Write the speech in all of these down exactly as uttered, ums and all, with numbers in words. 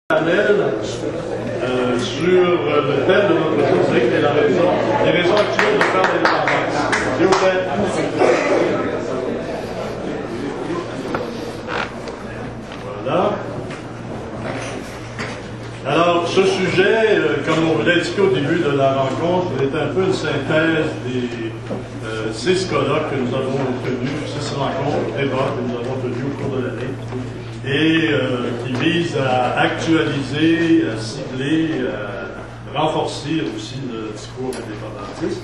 Parallèle euh, sur le thème de notre journée, qui est la raison, les raisons actuelles de faire l'indépendance. S'il vous plaît. Voilà. Alors, ce sujet, euh, comme on vous l'a indiqué au début de la rencontre, est un peu une synthèse des euh, six colloques que nous avons tenus, six rencontres, débats que nous avons tenus au cours de l'année, et euh, qui vise à actualiser, à cibler, à renforcer aussi le discours indépendantiste.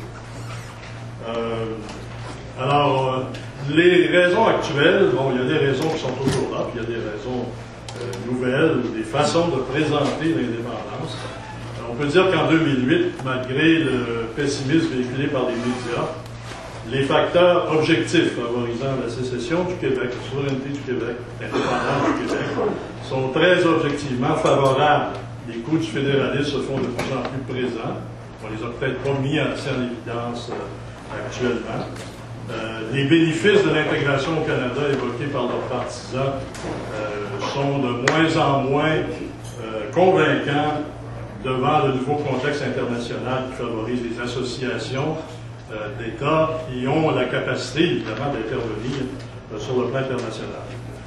Euh, alors, euh, les raisons actuelles, bon, il y a des raisons qui sont toujours là, puis il y a des raisons euh, nouvelles, des façons de présenter l'indépendance. Euh, on peut dire qu'en deux mille huit, malgré le pessimisme véhiculé par les médias, les facteurs objectifs favorisant la sécession du Québec, la souveraineté du Québec, l'indépendance du Québec, sont très objectivement favorables. Les coups du fédéralisme se font de plus en plus présents. On les a peut-être pas mis assez en évidence euh, actuellement. Euh, les bénéfices de l'intégration au Canada évoqués par leurs partisans euh, sont de moins en moins euh, convaincants devant le nouveau contexte international qui favorise les associations d'États qui ont la capacité, évidemment, d'intervenir euh, sur le plan international.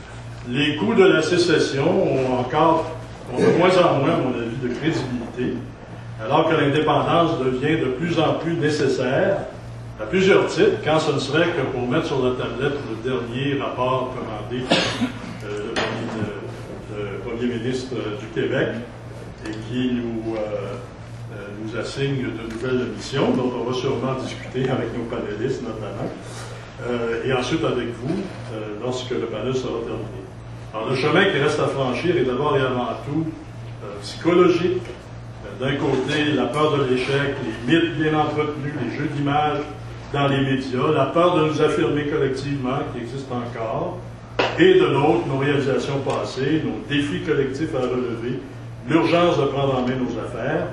Les coûts de la sécession ont encore, ont de moins en moins, à mon avis, de crédibilité, alors que l'indépendance devient de plus en plus nécessaire, à plusieurs titres, quand ce ne serait que pour mettre sur la tablette le dernier rapport commandé par euh, le, premier, le, le Premier ministre du Québec, et qui nous... Euh, nous assigne de nouvelles missions, dont on va sûrement discuter avec nos panélistes notamment, euh, et ensuite avec vous, euh, lorsque le panel sera terminé. Alors, le chemin qui reste à franchir est d'abord et avant tout euh, psychologique. Euh, D'un côté, la peur de l'échec, les mythes bien entretenus, les jeux d'image dans les médias, la peur de nous affirmer collectivement, qui existe encore, et de l'autre, nos réalisations passées, nos défis collectifs à relever, l'urgence de prendre en main nos affaires,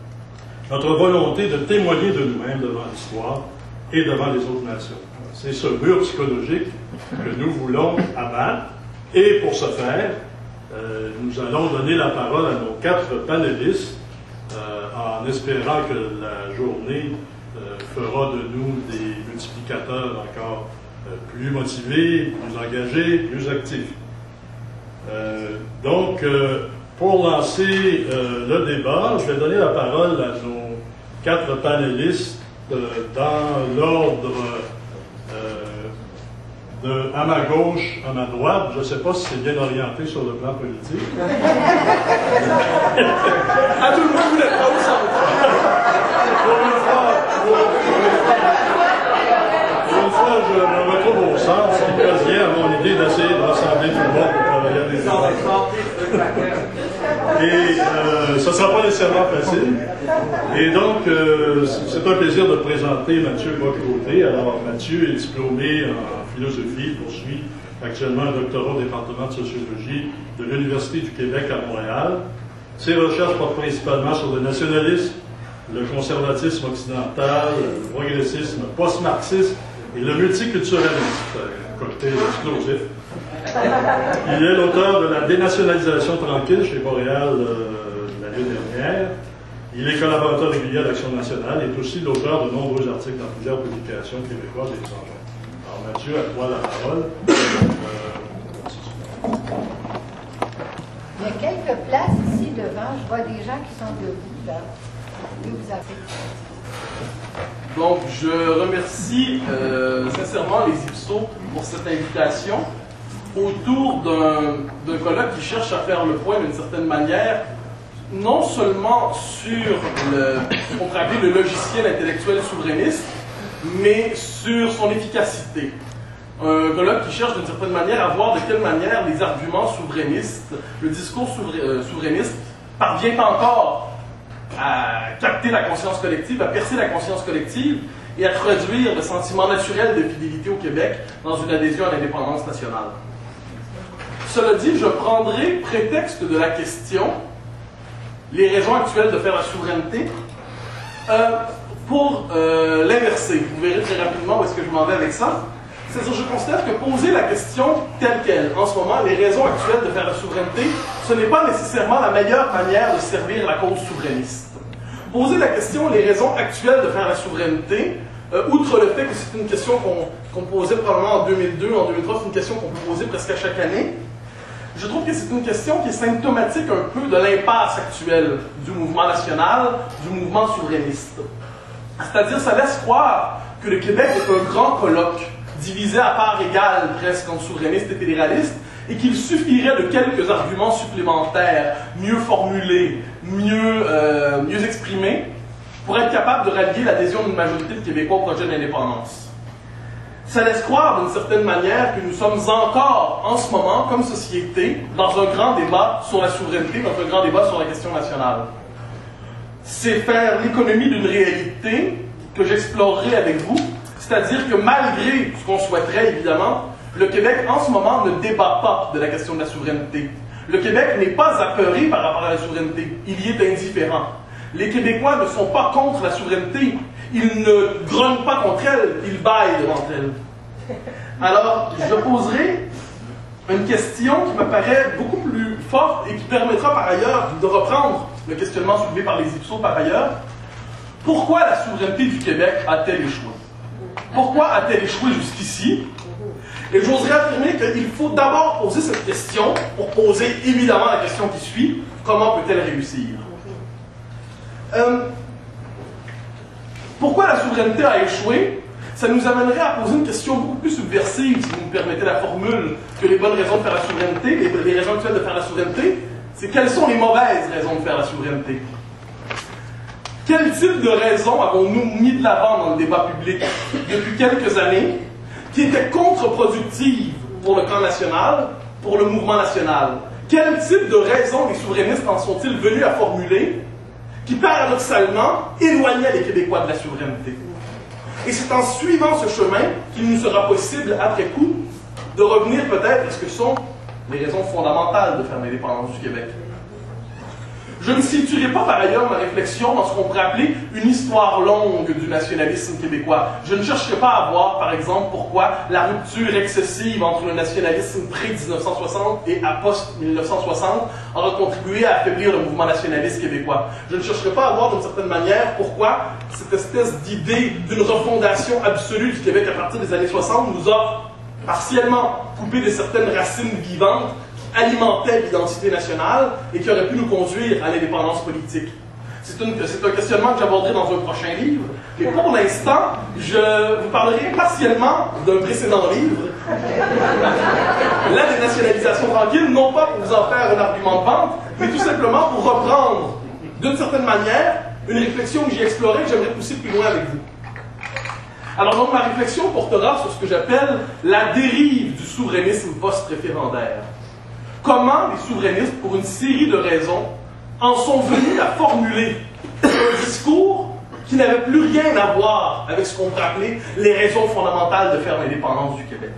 notre volonté de témoigner de nous-mêmes devant l'histoire et devant les autres nations. C'est ce mur psychologique que nous voulons abattre. Et pour ce faire, euh, nous allons donner la parole à nos quatre panélistes, euh, en espérant que la journée euh, fera de nous des multiplicateurs encore euh, plus motivés, plus engagés, plus actifs. Euh, donc, euh, pour lancer euh, le débat, je vais donner la parole à nos quatre panélistes euh, dans l'ordre euh, de à ma gauche, à ma droite. Je ne sais pas si c'est bien orienté sur le plan politique. À tout le monde, vous n'êtes pas au centre. Pour une fois, pour, pour une fois, je me retrouve au centre, ce qui revient à mon idée d'essayer de rassembler tout le monde pour travailler à des débats. Et euh, ce ne sera pas nécessairement facile. Et donc, euh, c'est un plaisir de présenter Mathieu Bock-Côté. Alors, Mathieu est diplômé en philosophie, il poursuit actuellement un doctorat au département de sociologie de l'Université du Québec à Montréal. Ses recherches portent principalement sur le nationalisme, le conservatisme occidental, le progressisme post-marxiste et le multiculturalisme, un cocktail explosif. Il est l'auteur de la dénationalisation tranquille chez Montréal euh, l'année dernière. Il est collaborateur régulier à l'Action nationale et est aussi l'auteur de nombreux articles dans plusieurs publications québécoises et étrangères. Alors Mathieu, à toi la parole. Euh, Il y a quelques places ici devant. Je vois des gens qui sont debout là. Oui, vous avez. Donc, je remercie euh, sincèrement les Ipsos pour cette invitation autour d'un colloque qui cherche à faire le point d'une certaine manière, non seulement sur le, on pourrait appeler le logiciel intellectuel souverainiste, mais sur son efficacité. Un colloque qui cherche d'une certaine manière à voir de quelle manière les arguments souverainistes, le discours souverainiste parvient encore à capter la conscience collective, à percer la conscience collective et à produire le sentiment naturel de fidélité au Québec dans une adhésion à l'indépendance nationale. Cela dit, je prendrai prétexte de la question, les raisons actuelles de faire la souveraineté, euh, pour euh, l'inverser. Vous verrez très rapidement où est-ce que je m'en vais avec ça. C'est-à-dire, je considère que poser la question telle qu'elle, en ce moment, les raisons actuelles de faire la souveraineté, ce n'est pas nécessairement la meilleure manière de servir la cause souverainiste. Poser la question, les raisons actuelles de faire la souveraineté, euh, outre le fait que c'est une question qu'on qu'on posait probablement en deux mille deux, en deux mille trois, c'est une question qu'on peut poser presque à chaque année, je trouve que c'est une question qui est symptomatique un peu de l'impasse actuelle du mouvement national, du mouvement souverainiste. C'est-à-dire, ça laisse croire que le Québec est un grand colloque, divisé à part égale presque entre souverainistes et fédéralistes, et qu'il suffirait de quelques arguments supplémentaires, mieux formulés, mieux, euh, mieux exprimés, pour être capable de rallier l'adhésion d'une majorité de Québécois au projet d'indépendance. Ça laisse croire d'une certaine manière que nous sommes encore, en ce moment, comme société, dans un grand débat sur la souveraineté, dans un grand débat sur la question nationale. C'est faire l'économie d'une réalité que j'explorerai avec vous, c'est-à-dire que malgré ce qu'on souhaiterait, évidemment, le Québec, en ce moment, ne débat pas de la question de la souveraineté. Le Québec n'est pas apeuré par rapport à la souveraineté, il y est indifférent. Les Québécois ne sont pas contre la souveraineté, ils ne grognent pas contre elle, ils baillent devant elle. Alors, je poserai une question qui me paraît beaucoup plus forte et qui permettra par ailleurs de reprendre le questionnement soulevé par les Ipsos par ailleurs. Pourquoi la souveraineté du Québec a-t-elle échoué? Pourquoi a-t-elle échoué jusqu'ici? Et j'oserais affirmer qu'il faut d'abord poser cette question pour poser évidemment la question qui suit, comment peut-elle réussir? Euh, pourquoi la souveraineté a échoué? Ça nous amènerait à poser une question beaucoup plus subversive, si vous me permettez la formule, que les bonnes raisons de faire la souveraineté, les, les raisons actuelles de faire la souveraineté, c'est quelles sont les mauvaises raisons de faire la souveraineté? Quel type de raisons avons-nous mis de l'avant dans le débat public depuis quelques années qui étaient contre-productives pour le camp national, pour le mouvement national? Quel type de raisons les souverainistes en sont-ils venus à formuler qui, paradoxalement, éloignaient les Québécois de la souveraineté? Et c'est en suivant ce chemin qu'il nous sera possible, après coup, de revenir peut-être à ce que sont les raisons fondamentales de faire l'indépendance du Québec. Je ne situerai pas par ailleurs ma réflexion dans ce qu'on pourrait appeler une histoire longue du nationalisme québécois. Je ne chercherai pas à voir, par exemple, pourquoi la rupture excessive entre le nationalisme pré-mille neuf cent soixante et à post-mille neuf cent soixante aura contribué à affaiblir le mouvement nationaliste québécois. Je ne chercherai pas à voir d'une certaine manière pourquoi cette espèce d'idée d'une refondation absolue du Québec à partir des années soixante nous a partiellement coupé de certaines racines vivantes alimentait l'identité nationale et qui aurait pu nous conduire à l'indépendance politique. C'est un questionnement que j'aborderai dans un prochain livre. Et pour l'instant, je vous parlerai partiellement d'un précédent livre, La dénationalisation tranquille, non pas pour vous en faire un argument de vente, mais tout simplement pour reprendre, d'une certaine manière, une réflexion que j'ai explorée et que j'aimerais pousser plus loin avec vous. Alors donc, ma réflexion portera sur ce que j'appelle la dérive du souverainisme post-référendaire. Comment les souverainistes, pour une série de raisons, en sont venus à formuler un discours qui n'avait plus rien à voir avec ce qu'on pourrait appeler les raisons fondamentales de faire l'indépendance du Québec.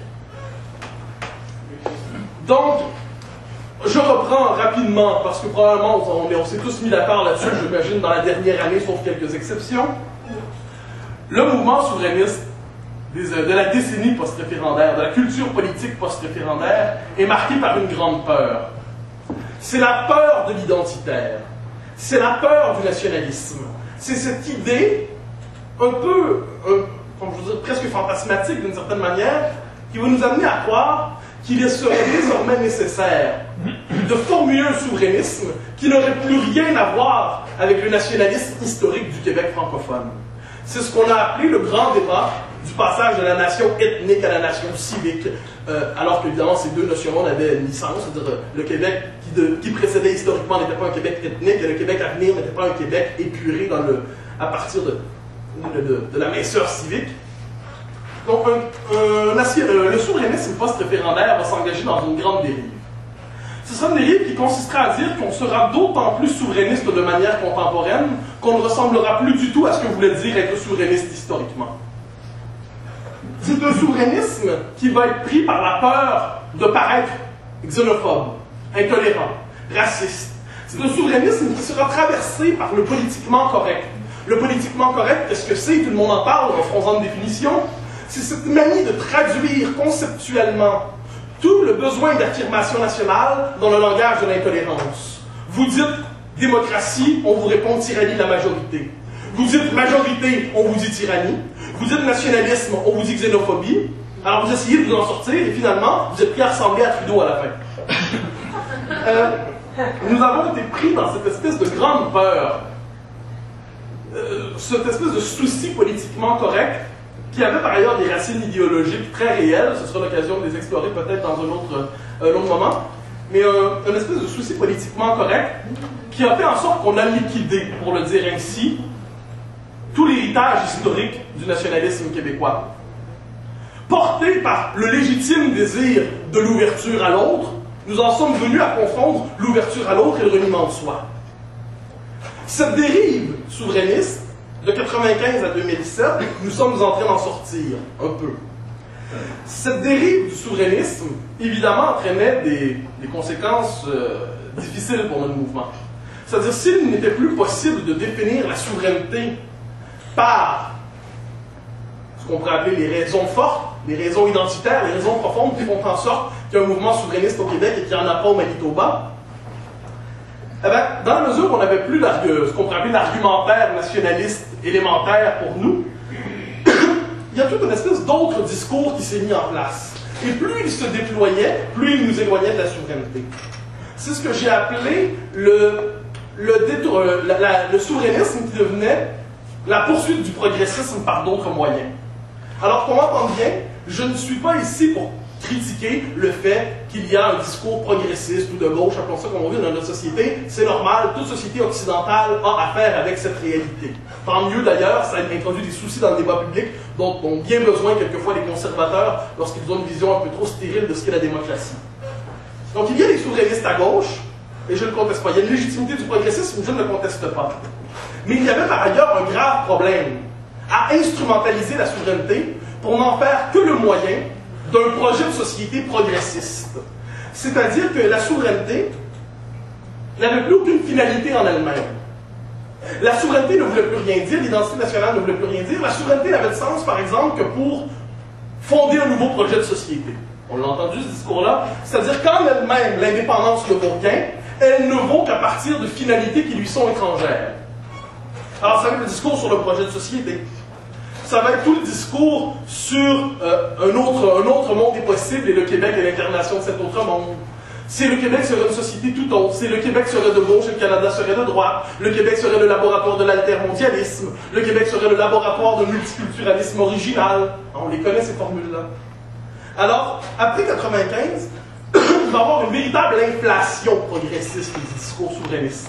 Donc, je reprends rapidement, parce que probablement on, on s'est tous mis d'accord là-dessus, j'imagine, dans la dernière année, sauf quelques exceptions. Le mouvement souverainiste de la décennie post-référendaire, de la culture politique post-référendaire, est marqué par une grande peur. C'est la peur de l'identitaire. C'est la peur du nationalisme. C'est cette idée, un peu, un, comme je veux dire, presque fantasmatique d'une certaine manière, qui va nous amener à croire qu'il serait désormais nécessaire de formuler un souverainisme qui n'aurait plus rien à voir avec le nationalisme historique du Québec francophone. C'est ce qu'on a appelé le grand débat du passage de la nation ethnique à la nation civique, euh, alors qu'évidemment ces deux notions n'avaient ni sens, c'est-à-dire le Québec qui, de, qui précédait historiquement n'était pas un Québec ethnique, et le Québec à venir n'était pas un Québec épuré dans le, à partir de, de, de, de la minceur civique. Donc un, un, un, le souverainisme post-référendaire va s'engager dans une grande dérive. Ce sera une dérive qui consistera à dire qu'on sera d'autant plus souverainiste de manière contemporaine qu'on ne ressemblera plus du tout à ce que voulait dire être souverainiste historiquement. C'est un souverainisme qui va être pris par la peur de paraître xénophobe, intolérant, raciste. C'est un souverainisme qui sera traversé par le politiquement correct. Le politiquement correct, qu'est-ce que c'est? Tout le monde en parle en faisant une définition. C'est cette manie de traduire conceptuellement tout le besoin d'affirmation nationale dans le langage de l'intolérance. Vous dites démocratie, on vous répond tyrannie de la majorité. Vous dites majorité, on vous dit tyrannie. Vous dites nationalisme, on vous dit xénophobie. Alors vous essayez de vous en sortir et finalement, vous êtes pris à ressembler à Trudeau à la fin. euh, nous avons été pris dans cette espèce de grande peur, euh, cette espèce de souci politiquement correct, qui avait par ailleurs des racines idéologiques très réelles. Ce sera l'occasion de les explorer peut-être dans un autre, euh, un autre moment. Mais euh, une espèce de souci politiquement correct qui a fait en sorte qu'on a liquidé, pour le dire ainsi, tout l'héritage historique du nationalisme québécois. Porté par le légitime désir de l'ouverture à l'autre, nous en sommes venus à confondre l'ouverture à l'autre et le reniement de soi. Cette dérive souverainiste, de quatre-vingt-quinze à deux mille sept, nous sommes en train d'en sortir un peu. Cette dérive du souverainisme, évidemment, entraînait des, des conséquences euh, difficiles pour notre mouvement. C'est-à-dire, s'il n'était plus possible de définir la souveraineté par ce qu'on pourrait appeler les raisons fortes, les raisons identitaires, les raisons profondes qui font en sorte qu'il y a un mouvement souverainiste au Québec et qu'il n'y en a pas au Manitoba, eh bien, dans la mesure où on n'avait plus ce qu'on pourrait appeler l'argumentaire nationaliste élémentaire pour nous, il y a toute une espèce d'autre discours qui s'est mis en place. Et plus il se déployait, plus il nous éloignait de la souveraineté. C'est ce que j'ai appelé le, le, détour, la, la, le souverainisme qui devenait la poursuite du progressisme par d'autres moyens. Alors qu'on m'entende bien, je ne suis pas ici pour critiquer le fait qu'il y a un discours progressiste ou de gauche, appelons ça comme on veut, dans notre société. C'est normal, toute société occidentale a affaire avec cette réalité. Tant mieux d'ailleurs, ça introduit des soucis dans le débat public dont ont bien besoin quelquefois les conservateurs lorsqu'ils ont une vision un peu trop stérile de ce qu'est la démocratie. Donc il y a des souverainistes à gauche, et je ne le conteste pas. Il y a une légitimité du progressisme, je ne le conteste pas. Mais il y avait par ailleurs un grave problème à instrumentaliser la souveraineté pour n'en faire que le moyen d'un projet de société progressiste. C'est-à-dire que la souveraineté n'avait plus aucune finalité en elle-même. La souveraineté ne voulait plus rien dire, l'identité nationale ne voulait plus rien dire. La souveraineté n'avait de sens, par exemple, que pour fonder un nouveau projet de société. On l'a entendu, ce discours-là. C'est-à-dire qu'en elle-même, l'indépendance ne vaut rien, elle ne vaut qu'à partir de finalités qui lui sont étrangères. Alors, ça va être le discours sur le projet de société. Ça va être tout le discours sur euh, un, autre, un autre monde est possible et le Québec est l'incarnation de cet autre monde. Si le Québec serait une société tout autre, si le Québec serait de gauche et le Canada serait de droite, le Québec serait le laboratoire de l'altermondialisme, le Québec serait le laboratoire de multiculturalisme original. On les connaît, ces formules-là. Alors, après quatre-vingt-quinze, il va y avoir une véritable inflation progressiste des discours souverainistes.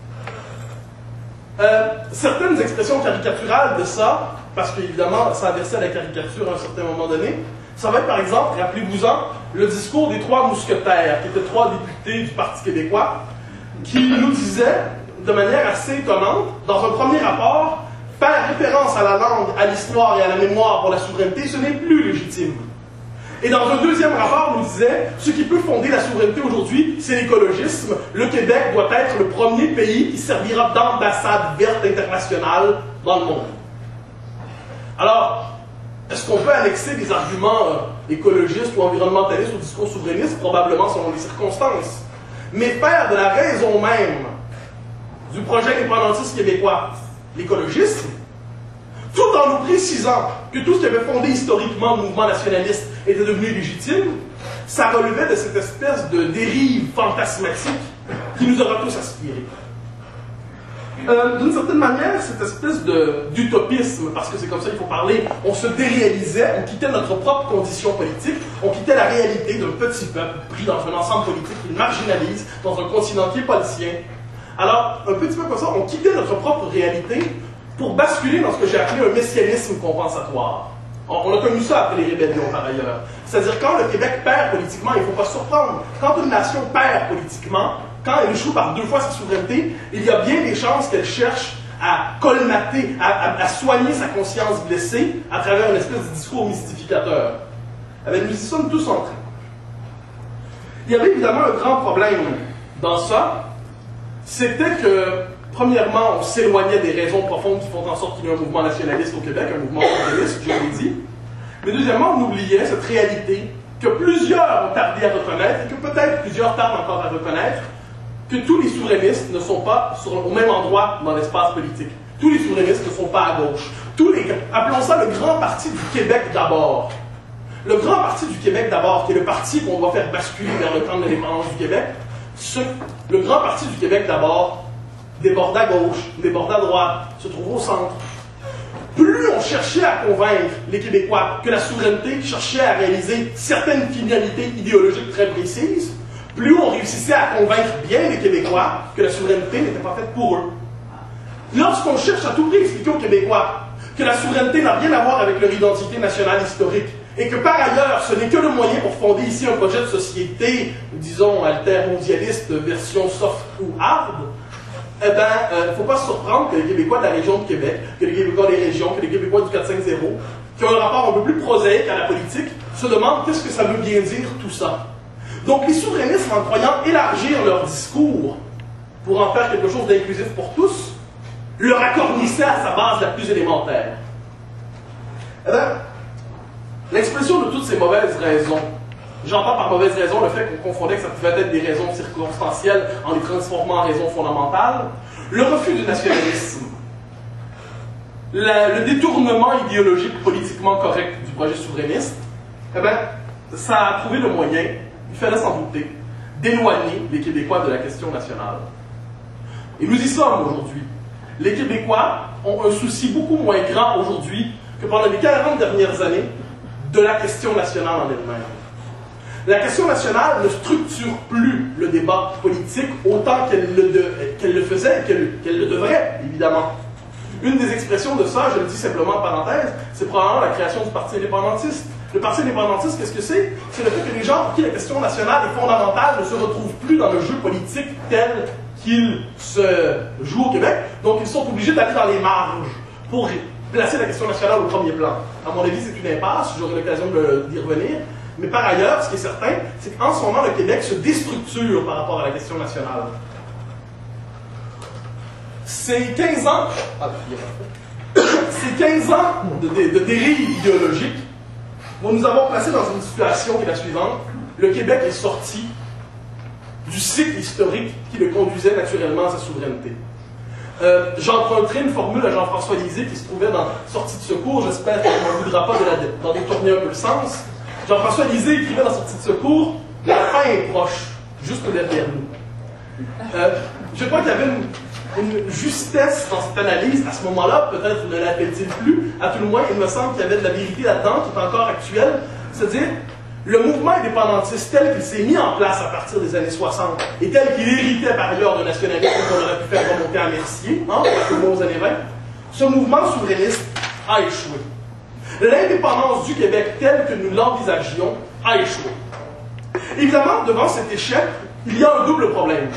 Euh, certaines expressions caricaturales de ça, parce qu'évidemment, ça a versé à la caricature à un certain moment donné, ça va être par exemple, rappelez-vous-en, le discours des trois mousquetaires, qui étaient trois députés du Parti québécois, qui nous disaient, de manière assez étonnante, dans un premier rapport, faire référence à la langue, à l'histoire et à la mémoire pour la souveraineté, ce n'est plus légitime. Et dans un deuxième rapport, on nous disait, ce qui peut fonder la souveraineté aujourd'hui, c'est l'écologisme. Le Québec doit être le premier pays qui servira d'ambassade verte internationale dans le monde. Alors, est-ce qu'on peut annexer des arguments euh, écologistes ou environnementalistes au discours souverainiste? Probablement selon les circonstances. Mais faire de la raison même du projet indépendantiste québécois l'écologisme, tout en nous précisant que tout ce qui avait fondé historiquement le mouvement nationaliste était devenu légitime, ça relevait de cette espèce de dérive fantasmatique qui nous aura tous aspirés. Euh, D'une certaine manière, cette espèce d'utopisme, parce que c'est comme ça qu'il faut parler, on se déréalisait, on quittait notre propre condition politique, on quittait la réalité d'un petit peuple pris dans un ensemble politique qu'il marginalise, dans un continent qui n'est pas le sien. Alors, un petit peu comme ça, on quittait notre propre réalité pour basculer dans ce que j'ai appelé un messianisme compensatoire. On a connu ça après les rébellions, par ailleurs. C'est-à-dire, quand le Québec perd politiquement, il ne faut pas se surprendre. Quand une nation perd politiquement, quand elle échoue par deux fois sa souveraineté, il y a bien des chances qu'elle cherche à colmater, à, à, à soigner sa conscience blessée à travers une espèce de discours mystificateur. Eh bien, nous y sommes tous en train. Il y avait évidemment un grand problème dans ça, c'était que premièrement, on s'éloignait des raisons profondes qui font en sorte qu'il y ait un mouvement nationaliste au Québec, un mouvement souverainiste, je l'ai dit. Mais deuxièmement, on oubliait cette réalité que plusieurs ont tardé à reconnaître, et que peut-être plusieurs tardent encore à reconnaître, que tous les souverainistes ne sont pas sur, au même endroit dans l'espace politique. Tous les souverainistes ne sont pas à gauche. Tous les, appelons ça le Grand Parti du Québec d'abord. Le Grand Parti du Québec d'abord, qui est le parti qu'on va faire basculer vers le camp de l'indépendance du Québec, ce, le Grand Parti du Québec d'abord déborde à gauche, déborde à droite, se trouve au centre. Plus on cherchait à convaincre les Québécois que la souveraineté cherchait à réaliser certaines finalités idéologiques très précises, plus on réussissait à convaincre bien les Québécois que la souveraineté n'était pas faite pour eux. Lorsqu'on cherche à tout prix à expliquer aux Québécois que la souveraineté n'a rien à voir avec leur identité nationale historique, et que par ailleurs, ce n'est que le moyen pour fonder ici un projet de société, disons, altermondialiste, version soft ou hard, eh bien, il euh, ne faut pas se surprendre que les Québécois de la région de Québec, que les Québécois des régions, que les Québécois du quatre cent cinquante, qui ont un rapport un peu plus prosaïque à la politique, se demandent qu'est-ce que ça veut bien dire tout ça. Donc les souverainistes, en croyant élargir leur discours pour en faire quelque chose d'inclusif pour tous, leur accornissaient à sa base la plus élémentaire. Eh bien, l'expression de toutes ces mauvaises raisons, j'entends par mauvaises raisons le fait qu'on confondait que ça pouvait être des raisons circonstancielles en les transformant en raisons fondamentales, le refus du nationalisme, la, le détournement idéologique politiquement correct du projet souverainiste, eh bien, ça a trouvé le moyen, il fallait s'en douter, d'éloigner les Québécois de la question nationale. Et nous y sommes aujourd'hui. Les Québécois ont un souci beaucoup moins grand aujourd'hui que pendant les quarante dernières années de la question nationale en elle-même. La question nationale ne structure plus le débat politique autant qu'elle le, de, qu'elle le faisait et qu'elle, qu'elle le devrait, évidemment. Une des expressions de ça, je le dis simplement en parenthèse, c'est probablement la création du Parti indépendantiste. Le Parti indépendantiste, qu'est-ce que c'est? C'est le fait que les gens pour qui la question nationale est fondamentale ne se retrouvent plus dans le jeu politique tel qu'il se joue au Québec, donc ils sont obligés d'aller dans les marges pour placer la question nationale au premier plan. À mon avis, c'est une impasse, j'aurai l'occasion d'y revenir, mais par ailleurs, ce qui est certain, c'est qu'en ce moment, le Québec se déstructure par rapport à la question nationale. Ces quinze ans, ah, ces quinze ans de, de, de dérive idéologique vont nous avoir placé dans une situation qui est la suivante. Le Québec est sorti du cycle historique qui le conduisait naturellement à sa souveraineté. Euh, J'emprunterai une formule à Jean-François Lisée qui se trouvait dans Sortie de secours, j'espère qu'il ne voudra pas d'en détourner un peu le sens. Jean-François Lisée écrivait dans Sortie de secours, la fin est proche, juste derrière nous. Euh, je crois qu'il y avait une, une justesse dans cette analyse à ce moment-là, peut-être ne l'appelle-t-il plus, à tout le moins il me semble qu'il y avait de la vérité là-dedans qui est encore actuelle, c'est-à-dire le mouvement indépendantiste tel qu'il s'est mis en place à partir des années soixante et tel qu'il héritait par ailleurs de nationalisme qu'on aurait pu faire remonter à Mercier, hein, aux années vingt, ce mouvement souverainiste a échoué. L'indépendance du Québec telle que nous l'envisagions a échoué. Évidemment, devant cet échec, il y a un double problème.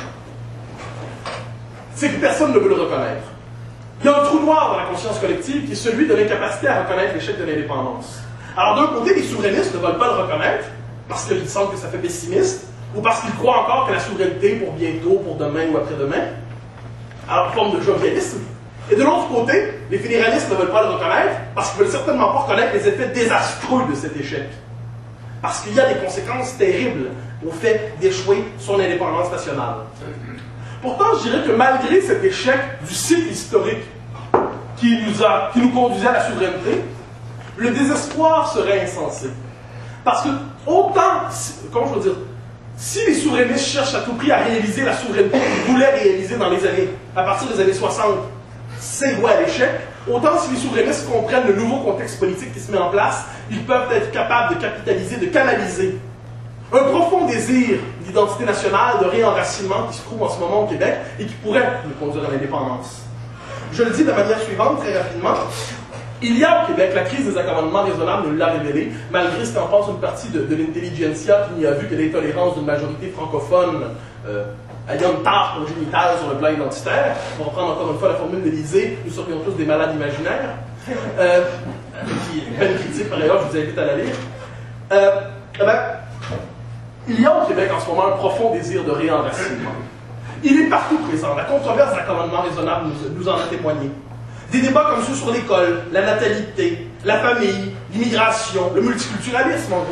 C'est que personne ne veut le reconnaître. Il y a un trou noir dans la conscience collective qui est celui de l'incapacité à reconnaître l'échec de l'indépendance. Alors d'un côté, les souverainistes ne veulent pas le reconnaître parce qu'ils sentent que ça fait pessimiste ou parce qu'ils croient encore que la souveraineté pour bientôt, pour demain ou après-demain, alors forme de jovialisme. Et de l'autre côté, les fédéralistes ne veulent pas le reconnaître parce qu'ils ne veulent certainement pas reconnaître les effets désastreux de cet échec. Parce qu'il y a des conséquences terribles au fait d'échouer son indépendance nationale. Pourtant, je dirais que malgré cet échec du cycle historique qui nous, a, qui nous conduisait à la souveraineté, le désespoir serait insensé. Parce que autant, comment je veux dire, si les souverainistes cherchent à tout prix à réaliser la souveraineté qu'ils voulaient réaliser dans les années, à partir des années soixante, c'est voué à l'échec, autant si les souverainistes comprennent le nouveau contexte politique qui se met en place, ils peuvent être capables de capitaliser, de canaliser un profond désir d'identité nationale, de réenracinement qui se trouve en ce moment au Québec et qui pourrait nous conduire à l'indépendance. Je le dis de la manière suivante, très rapidement. Il y a au Québec, la crise des accommodements raisonnables nous l'a révélé, malgré ce qu'en pense une partie de, de l'intelligentsia qui n'y a vu que l'intolérance d'une majorité francophone euh, ayant une tare congénitale sur le plan identitaire. On va prendre encore une fois la formule de l'Élysée, nous serions tous des malades imaginaires, euh, qui est une belle critique par ailleurs, je vous invite à la lire. Euh, eh ben, il y a au Québec en ce moment un profond désir de réenracinement. Il est partout présent. La controverse d'accommodement raisonnable nous, nous en a témoigné. Des débats comme ceux sur l'école, la natalité, la famille, l'immigration, le multiculturalisme en gros,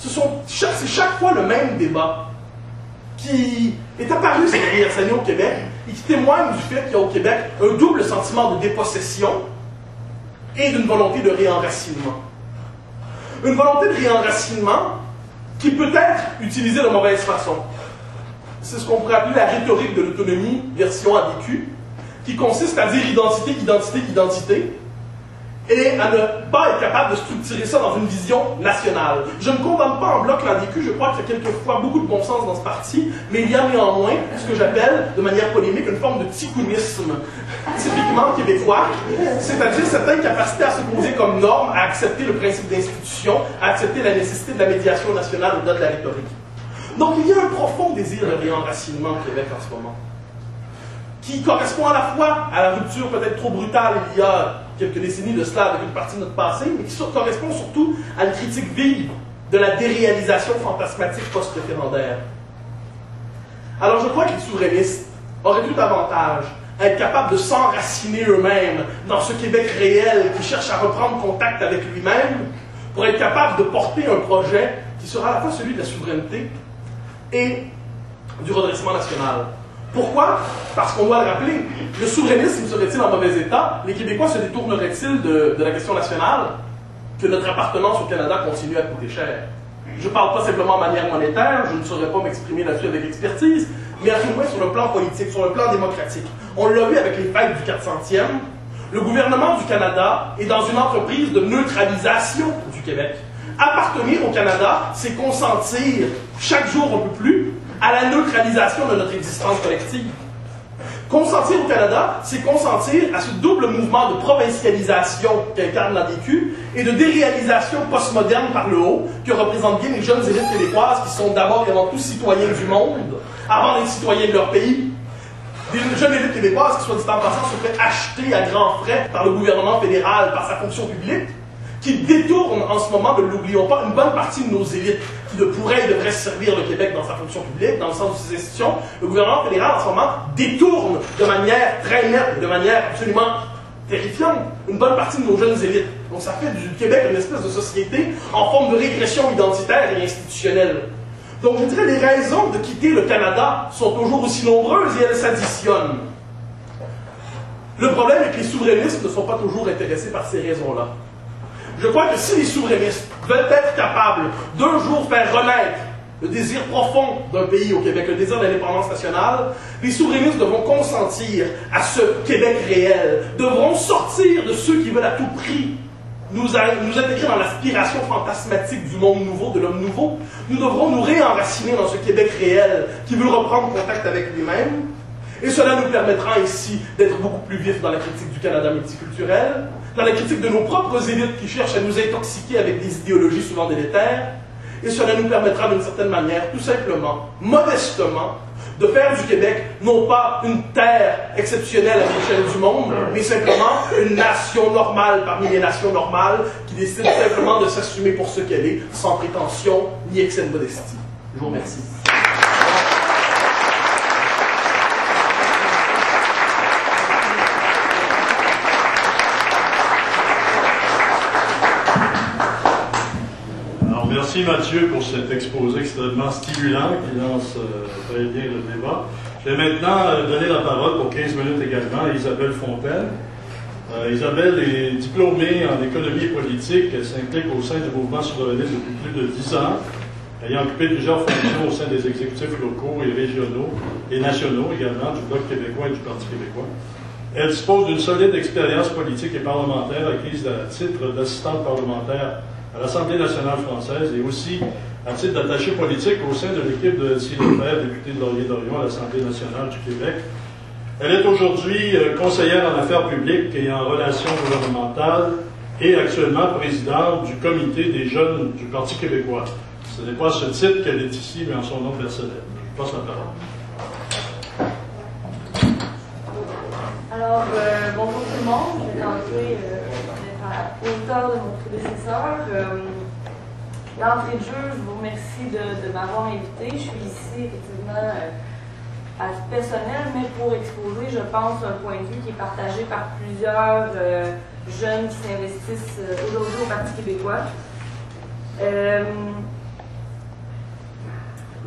Ce sont, c'est chaque fois le même débat qui est apparu ces dernières années au Québec et qui témoigne du fait qu'il y a au Québec un double sentiment de dépossession et d'une volonté de réenracinement. Une volonté de réenracinement qui peut être utilisée de mauvaise façon. C'est ce qu'on pourrait appeler la rhétorique de l'autonomie version A D Q, qui consiste à dire identité, identité, identité, et à ne pas être capable de structurer ça dans une vision nationale. Je ne condamne pas en bloc l'A D Q, je crois qu'il y a quelquefois beaucoup de bon sens dans ce parti, mais il y a néanmoins ce que j'appelle, de manière polémique, une forme de ticounisme typiquement québécois, c'est-à-dire cette incapacité à se poser comme norme, à accepter le principe d'institution, à accepter la nécessité de la médiation nationale au-delà de la rhétorique. Donc il y a un profond désir de réenracinement au Québec en ce moment, qui correspond à la fois à la rupture peut-être trop brutale il y a quelques décennies de cela avec une partie de notre passé, mais qui correspond surtout à une critique vive de la déréalisation fantasmatique post-référendaire. Alors je crois que les souverainistes auraient tout avantage à être capables de s'enraciner eux-mêmes dans ce Québec réel qui cherche à reprendre contact avec lui-même pour être capable de porter un projet qui sera à la fois celui de la souveraineté et du redressement national. Pourquoi? Parce qu'on doit le rappeler, le souverainisme serait-il en mauvais état? Les Québécois se détourneraient-ils de, de la question nationale? Que notre appartenance au Canada continue à coûter cher? Je ne parle pas simplement de manière monétaire, je ne saurais pas m'exprimer là-dessus avec expertise, mais à tout moins sur le plan politique, sur le plan démocratique. On l'a vu avec les fêtes du quatre centième, le gouvernement du Canada est dans une entreprise de neutralisation du Québec. Appartenir au Canada, c'est consentir chaque jour un peu plus à la neutralisation de notre existence collective. Consentir au Canada, c'est consentir à ce double mouvement de provincialisation qu'incarne l'A D Q et de déréalisation postmoderne par le haut que représentent bien les jeunes élites québécoises qui sont d'abord et avant tout citoyens du monde, avant d'être citoyens de leur pays. Des jeunes élites québécoises qui, soit dit en passant, se fait acheter à grands frais par le gouvernement fédéral, par sa fonction publique, qui détournent en ce moment, ne l'oublions pas, une bonne partie de nos élites qui de pourraient et devraient servir le Québec dans sa fonction publique, dans le sens de ses institutions. Le gouvernement fédéral, en ce moment, détourne de manière très nette, de manière absolument terrifiante, une bonne partie de nos jeunes élites. Donc ça fait du Québec une espèce de société en forme de régression identitaire et institutionnelle. Donc je dirais les raisons de quitter le Canada sont toujours aussi nombreuses et elles s'additionnent. Le problème est que les souverainistes ne sont pas toujours intéressés par ces raisons-là. Je crois que si les souverainistes veulent être capables d'un jour faire renaître le désir profond d'un pays au Québec, le désir d'indépendance nationale, les souverainistes devront consentir à ce Québec réel, devront sortir de ceux qui veulent à tout prix nous, a, nous intégrer dans l'aspiration fantasmatique du monde nouveau, de l'homme nouveau. Nous devrons nous réenraciner dans ce Québec réel qui veut reprendre contact avec lui-même. Et cela nous permettra ainsi d'être beaucoup plus vifs dans la critique du Canada multiculturel, dans la critique de nos propres élites qui cherchent à nous intoxiquer avec des idéologies souvent délétères. Et cela nous permettra d'une certaine manière, tout simplement, modestement, de faire du Québec non pas une terre exceptionnelle à l'échelle du monde, mais simplement une nation normale parmi les nations normales qui décide simplement de s'assumer pour ce qu'elle est, sans prétention ni excès de modestie. Je vous remercie. Merci Mathieu pour cet exposé extrêmement stimulant qui lance euh, très bien le débat. Je vais maintenant euh, donner la parole pour quinze minutes également à Isabelle Fontaine. Euh, Isabelle est diplômée en économie et politique. Elle s'implique au sein du mouvement souverainiste depuis plus de dix ans, ayant occupé plusieurs fonctions au sein des exécutifs locaux et régionaux et nationaux également du Bloc québécois et du Parti québécois. Elle dispose d'une solide expérience politique et parlementaire acquise à titre d'assistante parlementaire à l'Assemblée nationale française et aussi à titre d'attaché politique au sein de l'équipe de Thierry Lefebvre, député de Laurier-Dorion à l'Assemblée nationale du Québec. Elle est aujourd'hui euh, conseillère en affaires publiques et en relations gouvernementales et actuellement présidente du comité des jeunes du Parti québécois. Ce n'est pas ce titre qu'elle est ici, mais en son nom personnel. Je passe la parole. Alors, euh, bonjour tout le monde. Je vais tenter euh, à hauteur de mon prédécesseur. Euh, D'entrée de jeu, je vous remercie de, de m'avoir invité. Je suis ici, effectivement, euh, à titre personnel, mais pour exposer, je pense, un point de vue qui est partagé par plusieurs euh, jeunes qui s'investissent euh, aujourd'hui au Parti québécois. Euh,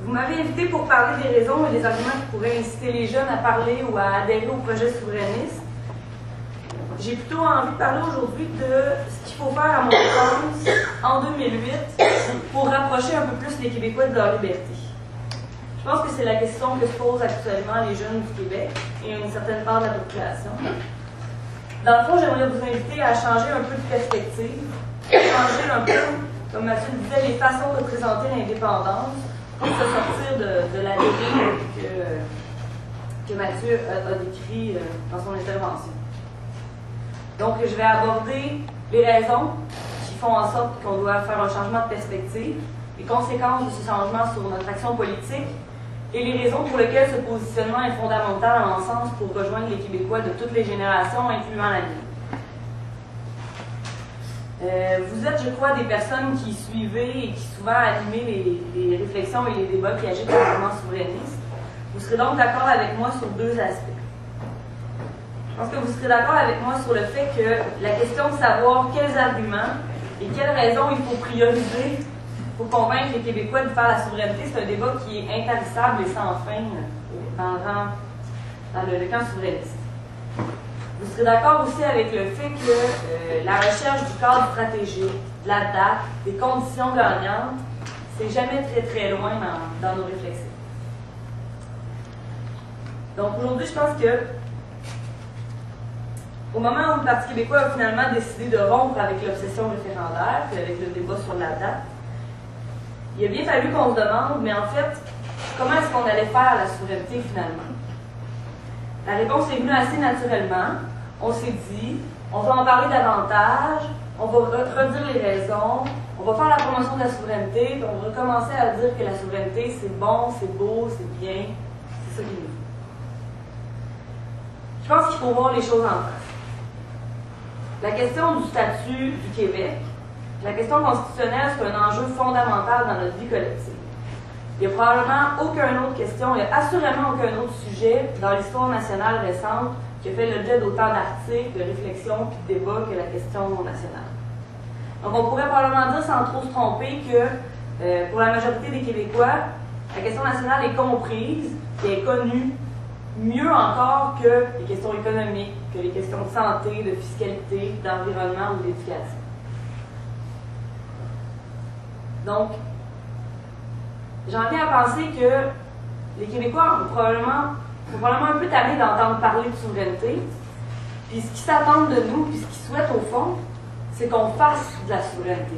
Vous m'avez invité pour parler des raisons et des arguments qui pourraient inciter les jeunes à parler ou à adhérer au projet souverainiste. J'ai plutôt envie de parler aujourd'hui de ce qu'il faut faire, à mon sens, en deux mille huit, pour rapprocher un peu plus les Québécois de leur liberté. Je pense que c'est la question que se posent actuellement les jeunes du Québec et une certaine part de la population. Dans le fond, j'aimerais vous inviter à changer un peu de perspective, changer un peu, comme Mathieu le disait, les façons de présenter l'indépendance pour se sortir de, de la dérive que, que Mathieu a, a décrit euh, dans son intervention. Donc, je vais aborder les raisons qui font en sorte qu'on doit faire un changement de perspective, les conséquences de ce changement sur notre action politique et les raisons pour lesquelles ce positionnement est fondamental, à mon sens, pour rejoindre les Québécois de toutes les générations, incluant la mienne. Euh, vous êtes, je crois, des personnes qui suivez et qui souvent animez les, les réflexions et les débats qui agitent le mouvement souverainiste. Vous serez donc d'accord avec moi sur deux aspects. Je pense que vous serez d'accord avec moi sur le fait que la question de savoir quels arguments et quelles raisons il faut prioriser pour convaincre les Québécois de faire la souveraineté, c'est un débat qui est intarissable et sans fin dans le, rang, dans le, le camp souverainiste. Vous serez d'accord aussi avec le fait que euh, la recherche du cadre stratégique, de la date, des conditions gagnantes, c'est jamais très très loin dans, dans nos réflexions. Donc aujourd'hui, je pense que au moment où le Parti québécois a finalement décidé de rompre avec l'obsession référendaire, puis avec le débat sur la date, il a bien fallu qu'on se demande, mais en fait, comment est-ce qu'on allait faire la souveraineté finalement? La réponse est venue assez naturellement. On s'est dit, on va en parler davantage, on va redire les raisons, on va faire la promotion de la souveraineté, puis on va recommencer à dire que la souveraineté, c'est bon, c'est beau, c'est bien, c'est ça qu'il nous faut. Je pense qu'il faut voir les choses en face. La question du statut du Québec, la question constitutionnelle, c'est un enjeu fondamental dans notre vie collective. Il n'y a probablement aucune autre question, il n'y a assurément aucun autre sujet dans l'histoire nationale récente qui a fait l'objet d'autant d'articles, de réflexions et de débats que la question nationale. Donc on pourrait probablement dire sans trop se tromper que euh, pour la majorité des Québécois, la question nationale est comprise et est connue mieux encore que les questions économiques, que les questions de santé, de fiscalité, d'environnement ou d'éducation. Donc, j'en viens à penser que les Québécois ont probablement, sont probablement un peu tannés d'entendre parler de souveraineté. Puis ce qu'ils s'attendent de nous, puis ce qu'ils souhaitent au fond, c'est qu'on fasse de la souveraineté.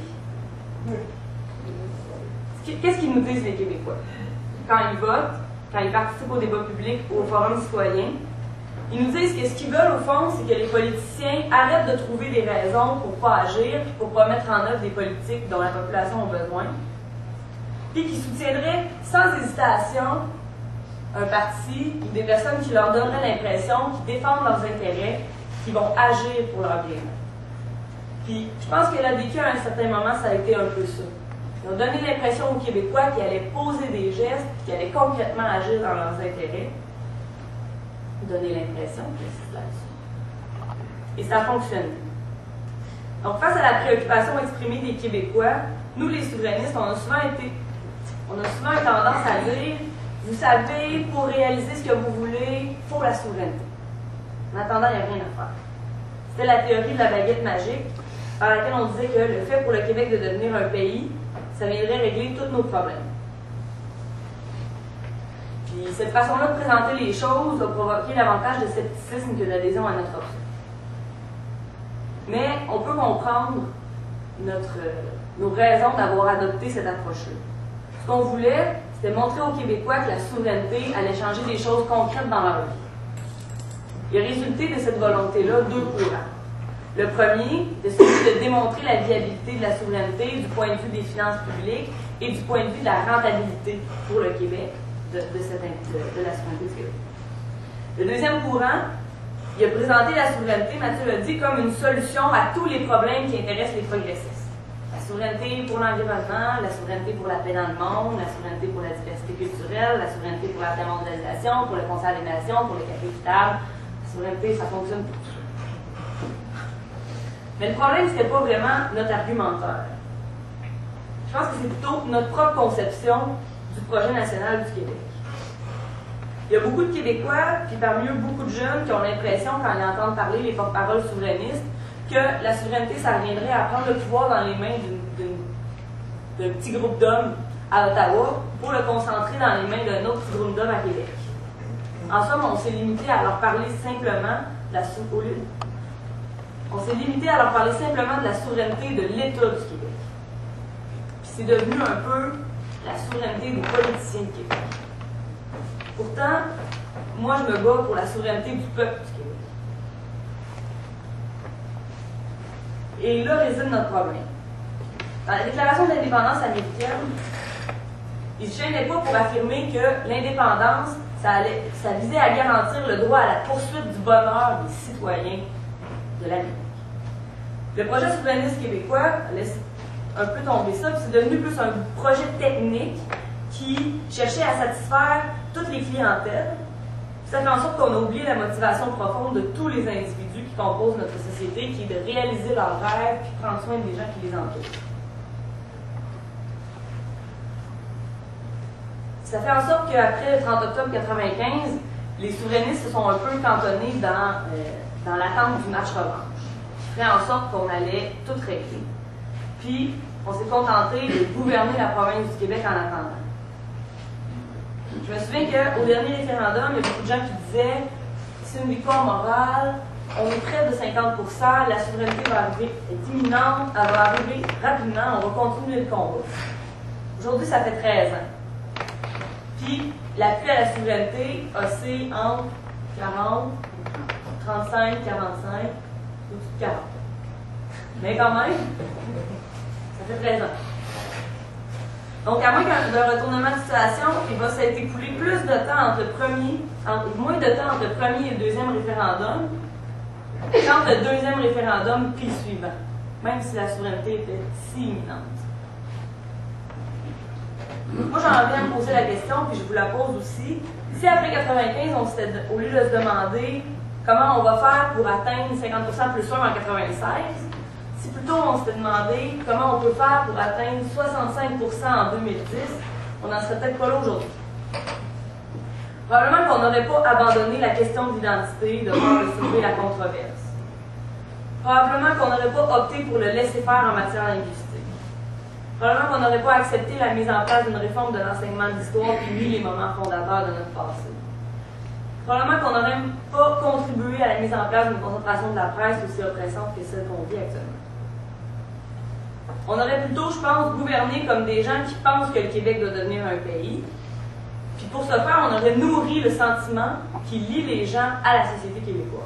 Qu'est-ce qu'ils nous disent les Québécois? Quand ils votent, quand ils participent au débat public, au forum citoyen, ils nous disent que ce qu'ils veulent au fond, c'est que les politiciens arrêtent de trouver des raisons pour ne pas agir, pour ne pas mettre en œuvre des politiques dont la population a besoin, puis qu'ils soutiendraient sans hésitation un parti ou des personnes qui leur donneraient l'impression qu'ils défendent leurs intérêts, qu'ils vont agir pour leur bien. Puis je pense que l'A D Q, à un certain moment, ça a été un peu ça. Ils ont donné l'impression aux Québécois qu'ils allaient poser des gestes, qu'ils allaient concrètement agir dans leurs intérêts. Donner l'impression que c'est là-dessus. Et ça a fonctionné. Donc, face à la préoccupation exprimée des Québécois, nous, les souverainistes, on a souvent été, on a souvent eu tendance à dire, vous savez, pour réaliser ce que vous voulez, il faut la souveraineté. En attendant, il n'y a rien à faire. C'était la théorie de la baguette magique, par laquelle on disait que le fait pour le Québec de devenir un pays, ça viendrait régler tous nos problèmes. Puis cette façon-là de présenter les choses a provoqué davantage de scepticisme que d'adhésion à notre option. Mais on peut comprendre notre, nos raisons d'avoir adopté cette approche-là. Ce qu'on voulait, c'était montrer aux Québécois que la souveraineté allait changer des choses concrètes dans leur vie. Il a résulté de cette volonté-là deux courants. Le premier, c'est celui de démontrer la viabilité de la souveraineté du point de vue des finances publiques et du point de vue de la rentabilité pour le Québec de, de, cette, de, de la souveraineté du Québec. Le deuxième courant, il a présenté la souveraineté, Mathieu l'a dit, comme une solution à tous les problèmes qui intéressent les progressistes. La souveraineté pour l'environnement, la souveraineté pour la paix dans le monde, la souveraineté pour la diversité culturelle, la souveraineté pour la démondialisation, pour le concert des nations, pour le café équitable. La souveraineté, ça fonctionne pour tout. Mais le problème, ce n'était pas vraiment notre argumentaire. Je pense que c'est plutôt notre propre conception du projet national du Québec. Il y a beaucoup de Québécois, puis parmi eux beaucoup de jeunes, qui ont l'impression, quand ils entendent parler les porte-paroles souverainistes, que la souveraineté, ça reviendrait à prendre le pouvoir dans les mains d'un petit groupe d'hommes à Ottawa pour le concentrer dans les mains d'un autre petit groupe d'hommes à Québec. En somme, on s'est limité à leur parler simplement de la souveraineté. On s'est limité à leur parler simplement de la souveraineté de l'État du Québec. Puis c'est devenu un peu la souveraineté des politiciens du Québec. Pourtant, moi je me bats pour la souveraineté du peuple du Québec. Et là réside notre problème. Dans la Déclaration d'indépendance américaine, ils ne se gênaient pas pour affirmer que l'indépendance, ça, allait, ça visait à garantir le droit à la poursuite du bonheur des citoyens de l'Amérique. Le projet souverainiste québécois laisse un peu tomber ça, puis c'est devenu plus un projet technique qui cherchait à satisfaire toutes les clientèles. Ça fait en sorte qu'on a oublié la motivation profonde de tous les individus qui composent notre société, qui est de réaliser leurs rêves puis prendre soin des gens qui les entourent. Ça fait en sorte qu'après le trente octobre quatre-vingt-quinze, les souverainistes se sont un peu cantonnés dans, euh, dans l'attente du match revanche, qui ferait en sorte qu'on allait tout régler. Puis, on s'est contenté de gouverner la province du Québec en attendant. Je me souviens qu'au dernier référendum, il y a beaucoup de gens qui disaient « c'est une victoire morale, on est près de cinquante pour cent, la souveraineté va arriver, est imminente, elle va arriver rapidement, on va continuer le combat. » Aujourd'hui, ça fait treize ans. Puis, l'appui à la souveraineté oscille entre quarante, trente-cinq, quarante-cinq, au-dessus de quarante. Mais quand même, ça fait treize ans. Donc, à moins d'un retournement de situation, il va s'être écoulé plus de temps entre le premier, entre, moins de temps entre le premier et le deuxième référendum qu'entre le deuxième référendum puis le suivant, même si la souveraineté était si imminente. Moi, j'en viens à me poser la question, puis je vous la pose aussi. Si après quatre-vingt-quinze, on s'était, au lieu de se demander comment on va faire pour atteindre cinquante pour cent plus un en quatre-vingt-seize, si plutôt on s'était demandé comment on peut faire pour atteindre soixante-cinq pour cent en deux mille dix, on n'en serait peut-être pas là aujourd'hui. Probablement qu'on n'aurait pas abandonné la question d'identité devant de soulever la controverse. Probablement qu'on n'aurait pas opté pour le laisser-faire en matière linguistique. Probablement qu'on n'aurait pas accepté la mise en place d'une réforme de l'enseignement de l'histoire qui nie les moments fondateurs de notre passé. Probablement qu'on n'aurait même pas contribué à la mise en place d'une concentration de la presse aussi oppressante que celle qu'on vit actuellement. On aurait plutôt, je pense, gouverné comme des gens qui pensent que le Québec doit devenir un pays. Puis pour ce faire, on aurait nourri le sentiment qui lie les gens à la société québécoise.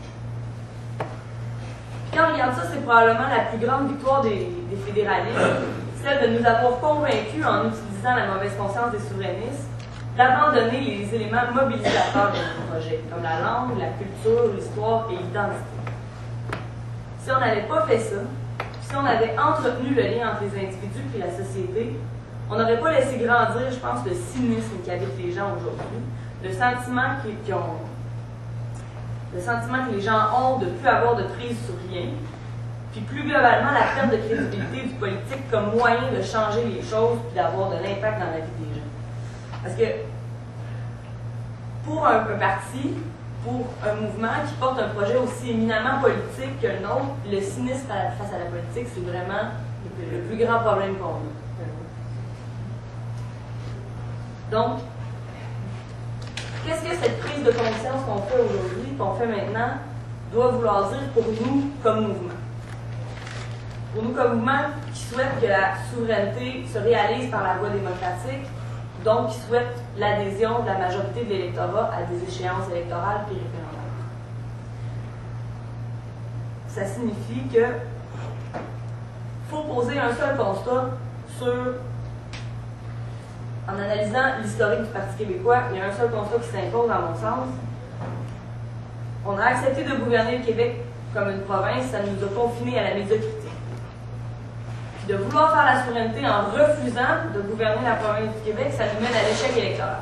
Puis quand on regarde ça, c'est probablement la plus grande victoire des, des fédéralistes, celle de nous avoir convaincus en utilisant la mauvaise conscience des souverainistes d'abandonner les éléments mobilisateurs de notre projet, comme la langue, la culture, l'histoire et l'identité. Si on n'avait pas fait ça, si on avait entretenu le lien entre les individus et la société, on n'aurait pas laissé grandir, je pense, le cynisme qui habite les gens aujourd'hui, le sentiment qu'ils ont, le sentiment que les gens ont de ne plus avoir de prise sur rien, puis plus globalement la perte de crédibilité du politique comme moyen de changer les choses puis d'avoir de l'impact dans la vie des gens. Parce que pour un, un parti, pour un mouvement qui porte un projet aussi éminemment politique que le nôtre, le cynisme face à la politique, c'est vraiment le, le plus grand problème qu'on a. Donc, qu'est-ce que cette prise de conscience qu'on fait aujourd'hui, qu'on fait maintenant, doit vouloir dire pour nous comme mouvement? Pour nous comme mouvement qui souhaite que la souveraineté se réalise par la voie démocratique, donc qui souhaite l'adhésion de la majorité de l'électorat à des échéances électorales puis référendaires. Ça signifie que faut poser un seul constat sur, en analysant l'historique du Parti québécois, il y a un seul constat qui s'impose à mon sens. On a accepté de gouverner le Québec comme une province, ça nous a confinés à la médiocrité. De vouloir faire la souveraineté en refusant de gouverner la province du Québec, ça nous mène à l'échec électoral.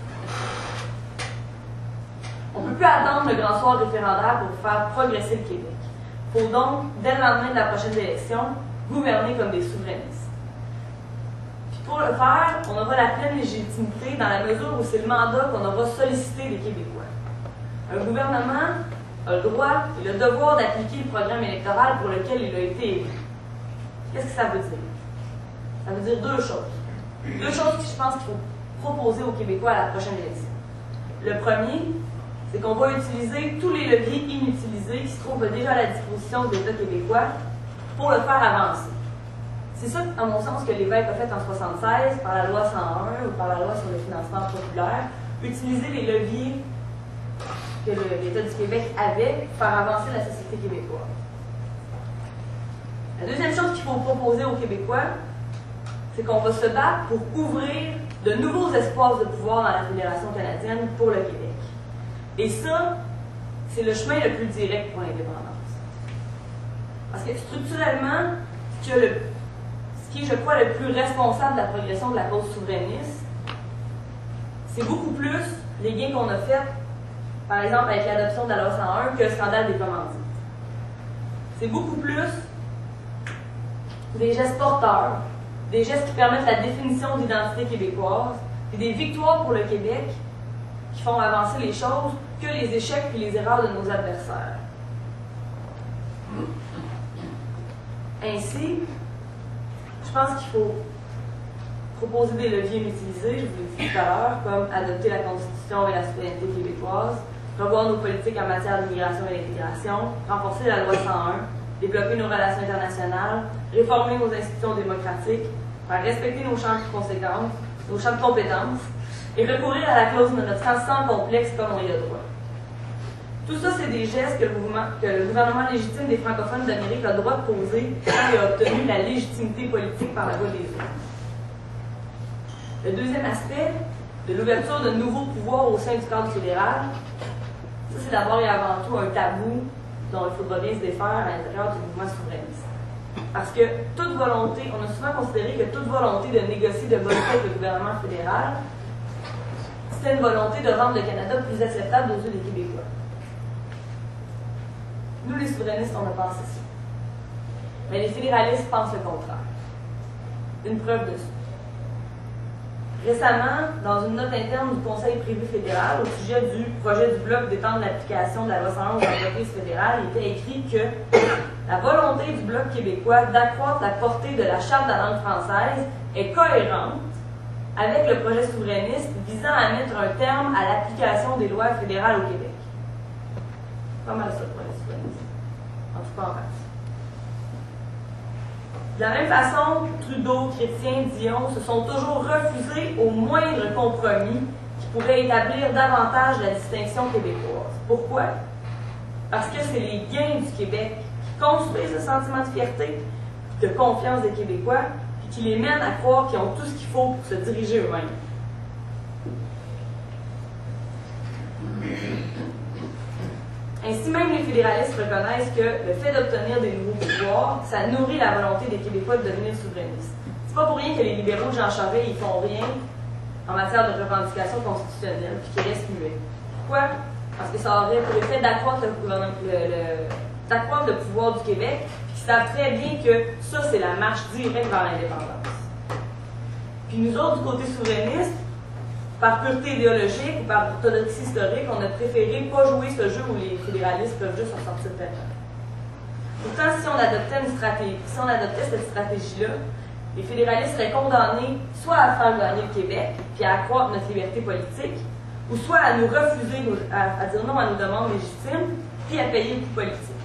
On ne peut plus attendre le grand soir référendaire pour faire progresser le Québec. Il faut donc, dès le lendemain de la prochaine élection, gouverner comme des souverainistes. Puis Pour le faire, on aura la pleine légitimité dans la mesure où c'est le mandat qu'on aura sollicité des Québécois. Un gouvernement a le droit et le devoir d'appliquer le programme électoral pour lequel il a été élu. Qu'est-ce que ça veut dire? Ça veut dire deux choses. Deux choses que je pense qu'il faut proposer aux Québécois à la prochaine élection. Le premier, c'est qu'on va utiliser tous les leviers inutilisés qui se trouvent déjà à la disposition de l'État québécois pour le faire avancer. C'est ça, à mon sens, que l'évêque a fait en soixante-seize par la loi cent un ou par la loi sur le financement populaire, utiliser les leviers que l'État du Québec avait pour faire avancer la société québécoise. La deuxième chose qu'il faut proposer aux Québécois, c'est qu'on va se battre pour ouvrir de nouveaux espaces de pouvoir dans la Fédération canadienne pour le Québec. Et ça, c'est le chemin le plus direct pour l'indépendance. Parce que structurellement, ce que le qui est, je crois, le plus responsable de la progression de la cause souverainiste, c'est beaucoup plus les gains qu'on a faits, par exemple avec l'adoption de la loi cent un, que le scandale des commandites. C'est beaucoup plus des gestes porteurs, des gestes qui permettent la définition d'identité québécoise, et des victoires pour le Québec qui font avancer les choses que les échecs et les erreurs de nos adversaires. Ainsi, je pense qu'il faut proposer des leviers inutilisés, je vous l'ai dit tout à l'heure, comme adopter la Constitution et la souveraineté québécoise, revoir nos politiques en matière d'immigration et d'intégration, renforcer la loi cent un, développer nos relations internationales, réformer nos institutions démocratiques, faire respecter nos champs de conséquences, nos champs de compétences, et recourir à la clause de notre transition complexe comme on y a droit. Tout ça, c'est des gestes que le, que le gouvernement légitime des francophones d'Amérique a le droit de poser quand il a obtenu la légitimité politique par la voie des urnes. Le deuxième aspect de l'ouverture de nouveaux pouvoirs au sein du cadre fédéral, ça, c'est d'abord et avant tout un tabou dont il faudra bien se défaire à l'intérieur du mouvement souverainiste. Parce que toute volonté, on a souvent considéré que toute volonté de négocier de bonne foi avec le gouvernement fédéral, c'était une volonté de rendre le Canada plus acceptable aux yeux des Québécois. Nous, les souverainistes, on a pensé ça. Mais les fédéralistes pensent le contraire. Une preuve de ça. Récemment, dans une note interne du Conseil privé fédéral au sujet du projet du Bloc d'étendre l'application de la loi cent un aux entreprises fédérales, il était écrit que la volonté du Bloc québécois d'accroître la portée de la Charte de la langue française est cohérente avec le projet souverainiste visant à mettre un terme à l'application des lois fédérales au Québec. Pas mal ça, le projet souverainiste. En tout cas, en partie. De la même façon, Trudeau, Chrétien, Dion se sont toujours refusés au moindre compromis qui pourrait établir davantage la distinction québécoise. Pourquoi? Parce que c'est les gains du Québec qui construisent le sentiment de fierté, de confiance des Québécois, et qui les mènent à croire qu'ils ont tout ce qu'il faut pour se diriger eux-mêmes. Ainsi, même les fédéralistes reconnaissent que le fait d'obtenir des nouveaux pouvoirs, ça nourrit la volonté des Québécois de devenir souverainistes. C'est pas pour rien que les libéraux de Jean Charest, ils font rien en matière de revendication constitutionnelle, puis qu'ils restent muets. Pourquoi? Parce que ça aurait pour effet d'accroître le, le, le, d'accroître le pouvoir du Québec, puis qu'ils savent très bien que ça, c'est la marche directe vers l'indépendance. Puis nous autres, du côté souverainiste, par pureté idéologique ou par orthodoxie historique, on a préféré pas jouer ce jeu où les fédéralistes peuvent juste en sortir perdants. Pourtant, si on adoptait une stratégie, si on adoptait cette stratégie-là, les fédéralistes seraient condamnés soit à faire gagner le Québec, puis à accroître notre liberté politique, ou soit à nous refuser, à, à dire non à nos demandes légitimes, puis à payer le coût politique.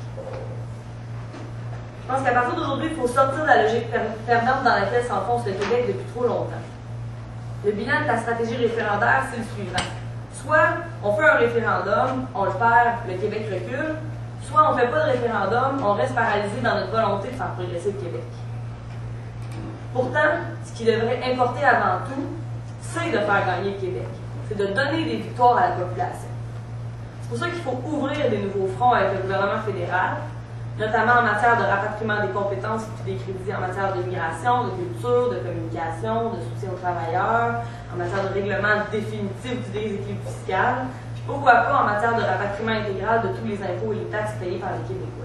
Je pense qu'à partir d'aujourd'hui, il faut sortir de la logique perdante dans laquelle s'enfonce le Québec depuis trop longtemps. Le bilan de la stratégie référendaire, c'est le suivant. Soit on fait un référendum, on le perd, le Québec recule, soit on ne fait pas de référendum, on reste paralysé dans notre volonté de faire progresser le Québec. Pourtant, ce qui devrait importer avant tout, c'est de faire gagner le Québec. C'est de donner des victoires à la population. C'est pour ça qu'il faut ouvrir des nouveaux fronts avec le gouvernement fédéral, notamment en matière de rapatriement des compétences et des crédits en matière de migration, de culture, de communication, de soutien aux travailleurs, en matière de règlement définitif du déséquilibre fiscal, puis pourquoi pas en matière de rapatriement intégral de tous les impôts et les taxes payés par les Québécois.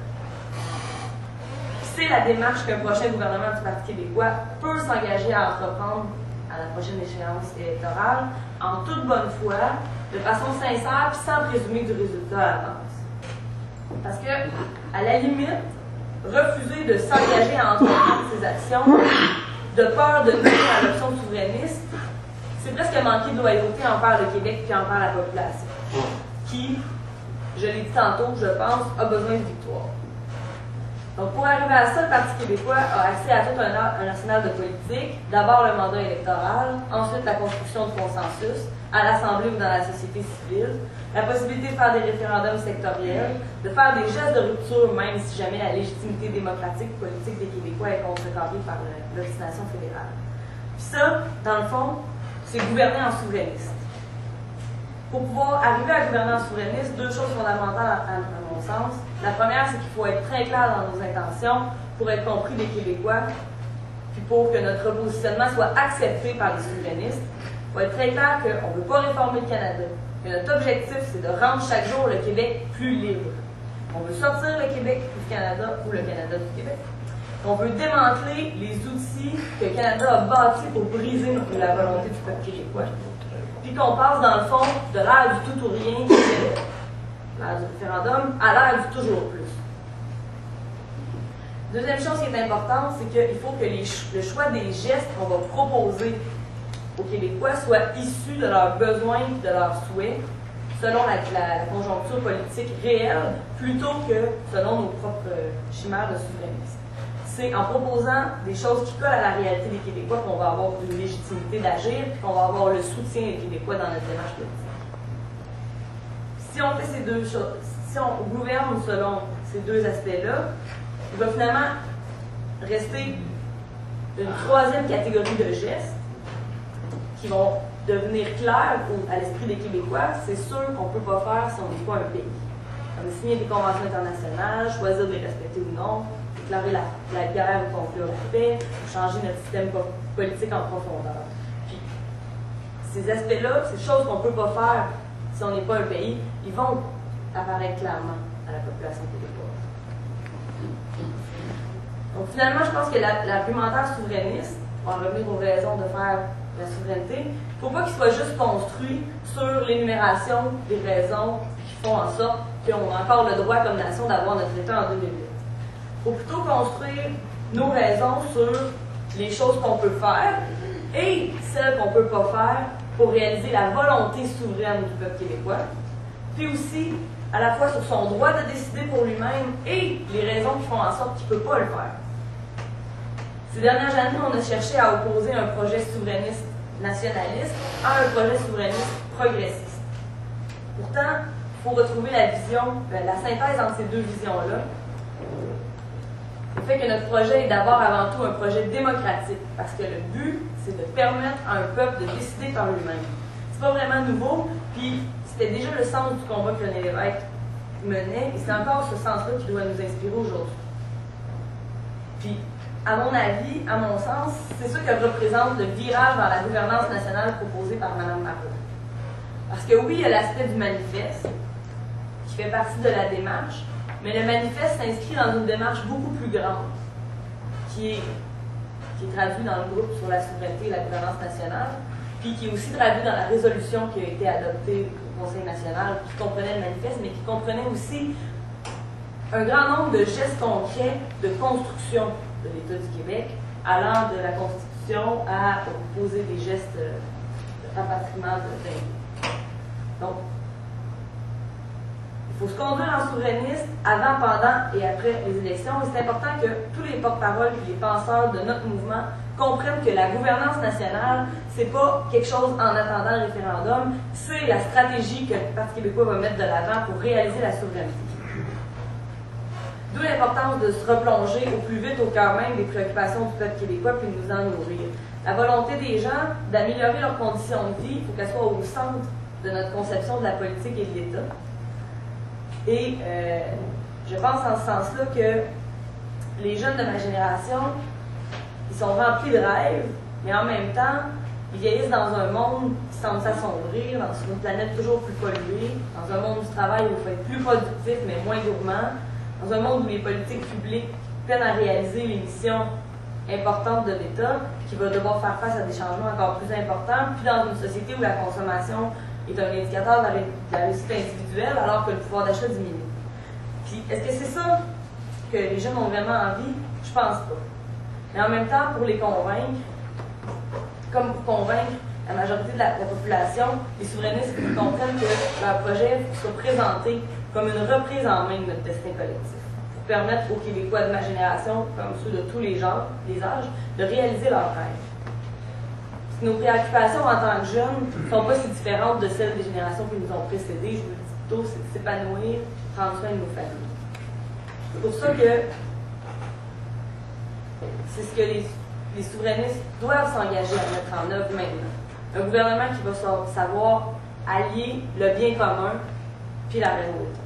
C'est la démarche qu'un prochain gouvernement du Parti québécois peut s'engager à entreprendre à la prochaine échéance électorale, en toute bonne foi, de façon sincère, puis sans présumer du résultat à l'avance. Parce que, à la limite, refuser de s'engager à entreprendre ces actions, de peur de nuire à l'option souverainiste, c'est presque manquer de loyauté envers le Québec puis envers la population, qui, je l'ai dit tantôt, je pense, a besoin de victoire. Donc, pour arriver à ça, le Parti québécois a accès à tout un, un arsenal de politique. D'abord le mandat électoral, ensuite la construction de consensus, à l'Assemblée ou dans la société civile, la possibilité de faire des référendums sectoriels, de faire des gestes de rupture, même si jamais la légitimité démocratique et politique des Québécois est contrecarrée par l'obstination fédérale. Puis ça, dans le fond, c'est gouverner en souverainiste. Pour pouvoir arriver à gouverner en souverainiste, deux choses fondamentales à, à mon sens. La première, c'est qu'il faut être très clair dans nos intentions pour être compris des Québécois, puis pour que notre positionnement soit accepté par les souverainistes. Il faut être très clair qu'on ne veut pas réformer le Canada, que notre objectif, c'est de rendre chaque jour le Québec plus libre. On veut sortir le Québec du Canada ou le Canada du Québec. On veut démanteler les outils que le Canada a bâtis pour briser la volonté du peuple québécois. Puis qu'on passe, dans le fond, de l'ère du tout ou rien, l'ère du référendum, à l'ère du toujours plus. Deuxième chose qui est importante, c'est qu'il faut que les, le choix des gestes qu'on va proposer aux Québécois soit issu de leurs besoins et de leurs souhaits, selon la, la, la conjoncture politique réelle, plutôt que selon nos propres chimères de souverainisme. C'est en proposant des choses qui collent à la réalité des Québécois qu'on va avoir une légitimité d'agir et qu'on va avoir le soutien des Québécois dans notre démarche politique. Si on fait ces deux choses, si on gouverne selon ces deux aspects-là, il va finalement rester une troisième catégorie de gestes qui vont devenir clairs à l'esprit des Québécois. C'est sûr qu'on ne peut pas faire si on n'est pas un pays. Comme signer des conventions internationales, choisir de les respecter ou non, déclarer la, la guerre ou conclure la paix, changer notre système po politique en profondeur. Puis, ces aspects-là, ces choses qu'on ne peut pas faire si on n'est pas un pays, ils vont apparaître clairement à la population québécoise. Donc finalement, je pense que l'argumentaire souverainiste, pour en revenir aux raisons de faire la souveraineté, il ne faut pas qu'il soit juste construit sur l'énumération des raisons qui font en sorte qu'on a encore le droit comme nation d'avoir notre État en deux mille huit. Il faut plutôt construire nos raisons sur les choses qu'on peut faire et celles qu'on ne peut pas faire pour réaliser la volonté souveraine du peuple québécois, puis aussi à la fois sur son droit de décider pour lui-même et les raisons qui font en sorte qu'il ne peut pas le faire. Ces dernières années, on a cherché à opposer un projet souverainiste nationaliste à un projet souverainiste progressiste. Pourtant, il faut retrouver la vision, la synthèse entre ces deux visions-là. Le fait que notre projet est d'abord avant tout un projet démocratique, parce que le but, c'est de permettre à un peuple de décider par lui-même. C'est pas vraiment nouveau, puis c'était déjà le sens du combat que René Lévesque menait, et c'est encore ce sens-là qui doit nous inspirer aujourd'hui. Puis, à mon avis, à mon sens, c'est ça que représente le virage vers la gouvernance nationale proposé par Mme Marleau. Parce que oui, il y a l'aspect du manifeste, qui fait partie de la démarche, mais le manifeste s'inscrit dans une démarche beaucoup plus grande, qui est, qui est traduite dans le groupe sur la souveraineté et la gouvernance nationale, puis qui est aussi traduite dans la résolution qui a été adoptée au Conseil national, qui comprenait le manifeste, mais qui comprenait aussi un grand nombre de gestes concrets de construction de l'État du Québec, allant de la Constitution à poser des gestes de rapatriement de d'impôts. Donc, il faut se conduire en souverainiste avant, pendant et après les élections. Et c'est important que tous les porte-paroles et les penseurs de notre mouvement comprennent que la gouvernance nationale, c'est pas quelque chose en attendant le référendum, c'est la stratégie que le Parti québécois va mettre de l'avant pour réaliser la souveraineté. D'où l'importance de se replonger au plus vite au cœur même des préoccupations du peuple québécois puis de nous en nourrir. La volonté des gens d'améliorer leurs conditions de vie, il faut qu'elle soit au centre de notre conception de la politique et de l'État. Et euh, je pense en ce sens-là que les jeunes de ma génération, ils sont remplis de rêves, mais en même temps, ils vieillissent dans un monde qui semble s'assombrir, dans une planète toujours plus polluée, dans un monde du travail où il faut être plus productif mais moins gourmand, dans un monde où les politiques publiques peinent à réaliser les missions importante de l'État, qui va devoir faire face à des changements encore plus importants, puis dans une société où la consommation est un indicateur de la, ré de la réussite individuelle, alors que le pouvoir d'achat diminue. Puis, est-ce que c'est ça que les jeunes ont vraiment envie? Je pense pas. Mais en même temps, pour les convaincre, comme pour convaincre la majorité de la, la population, les souverainistes comprennent que leur projet soit présenté comme une reprise en main de notre destin collectif, pour permettre aux Québécois de ma génération, comme ceux de tous les genres, les âges, de réaliser leurs rêves. Parce que nos préoccupations en tant que jeunes ne sont pas si différentes de celles des générations qui nous ont précédées. Je vous le dis plutôt, c'est de s'épanouir, prendre soin de nos familles. C'est pour ça que c'est ce que les, les souverainistes doivent s'engager à mettre en œuvre maintenant. Un gouvernement qui va savoir allier le bien commun puis la raison d'État.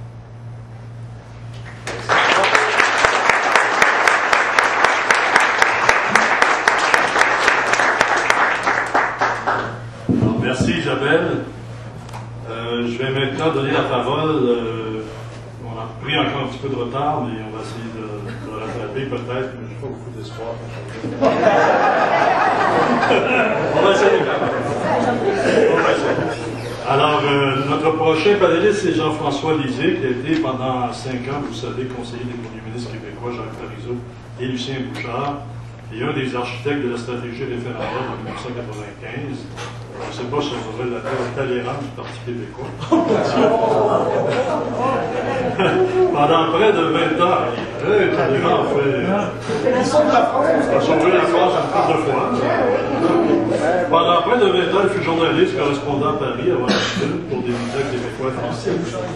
Alors, merci Isabelle. Euh, je vais maintenant donner la parole. Euh, on a pris encore un petit peu de retard, mais on va essayer de, de rattraper peut-être, mais je n'ai pas beaucoup d'espoir. On va essayer. On va essayer. Alors, euh, notre prochain panéliste, c'est Jean-François Lisée, qui a été pendant cinq ans, vous savez, conseiller des premiers ministres québécois, Jacques Parizeau et Lucien Bouchard, et un des architectes de la stratégie référendaire de mille neuf cent quatre-vingt-quinze. Je ne sais pas si on aurait la Talleyrand du Parti québécois. Pendant près de vingt ans, hey, Talleyrand fait... a sauvé la France une couple de fois. Pendant près de vingt ans, il fut journaliste, correspondant à Paris, avant la Chine, pour des médias québécois français.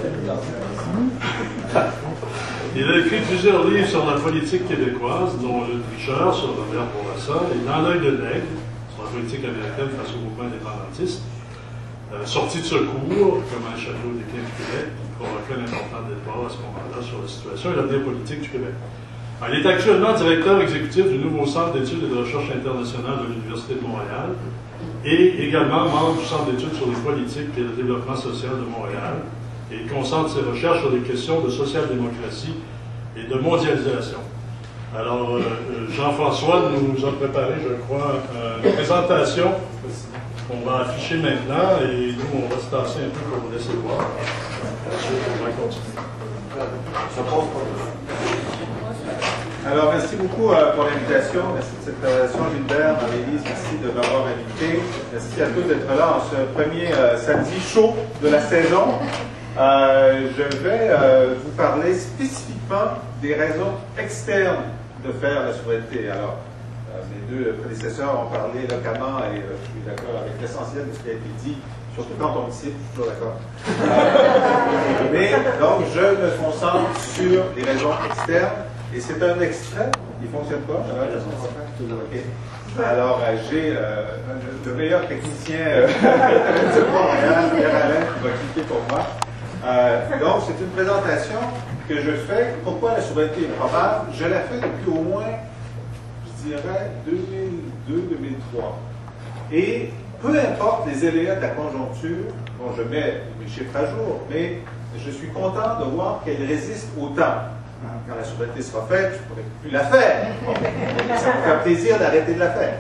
Il a écrit plusieurs livres sur la politique québécoise, dont Le Tricheur, sur Robert Bourassa, et Dans l'œil de l'aigle, sur la politique américaine face au mouvement indépendantiste. Euh, sortie de secours, comme un château des Quais du Québec, qui provoquait un important débat à ce moment-là sur la situation et l'avenir politique du Québec. Alors, il est actuellement directeur exécutif du nouveau Centre d'études et de recherche internationale de l'Université de Montréal et également membre du Centre d'études sur les politiques et le développement social de Montréal. Et il concentre ses recherches sur les questions de social-démocratie et de mondialisation. Alors, euh, Jean-François nous a préparé, je crois, euh, une présentation qu'on va afficher maintenant et nous, on va se tasser un peu pour vous laisser voir. Ensuite, on va continuer. Ça passe pas. Alors, merci beaucoup euh, pour l'invitation. Merci de cette présentation, Gilbert, Marie-Lise. Merci de m'avoir invité. Merci à tous d'être là en ce premier euh, samedi chaud de la saison. Euh, je vais euh, vous parler spécifiquement des raisons externes de faire la souveraineté. Alors, euh, mes deux prédécesseurs ont parlé localement et euh, je suis d'accord avec l'essentiel de ce qui a été dit, surtout quand on me cite, je suis toujours d'accord. Euh, mais donc, je me concentre sur les raisons externes et c'est un extrait. Il fonctionne pas? Okay. Alors, euh, j'ai euh, le meilleur technicien euh, de Montréal, Pierre Alain, qui va cliquer pour moi. Euh, donc, c'est une présentation que je fais. Pourquoi la souveraineté est probable? Je la fais depuis au moins, je dirais, deux mille deux deux mille trois. Et peu importe les éléments de la conjoncture, bon, je mets mes chiffres à jour, mais je suis content de voir qu'elle résiste au temps. Quand la souveraineté sera faite, je ne pourrai plus la faire. Ça me fait plaisir d'arrêter de la faire.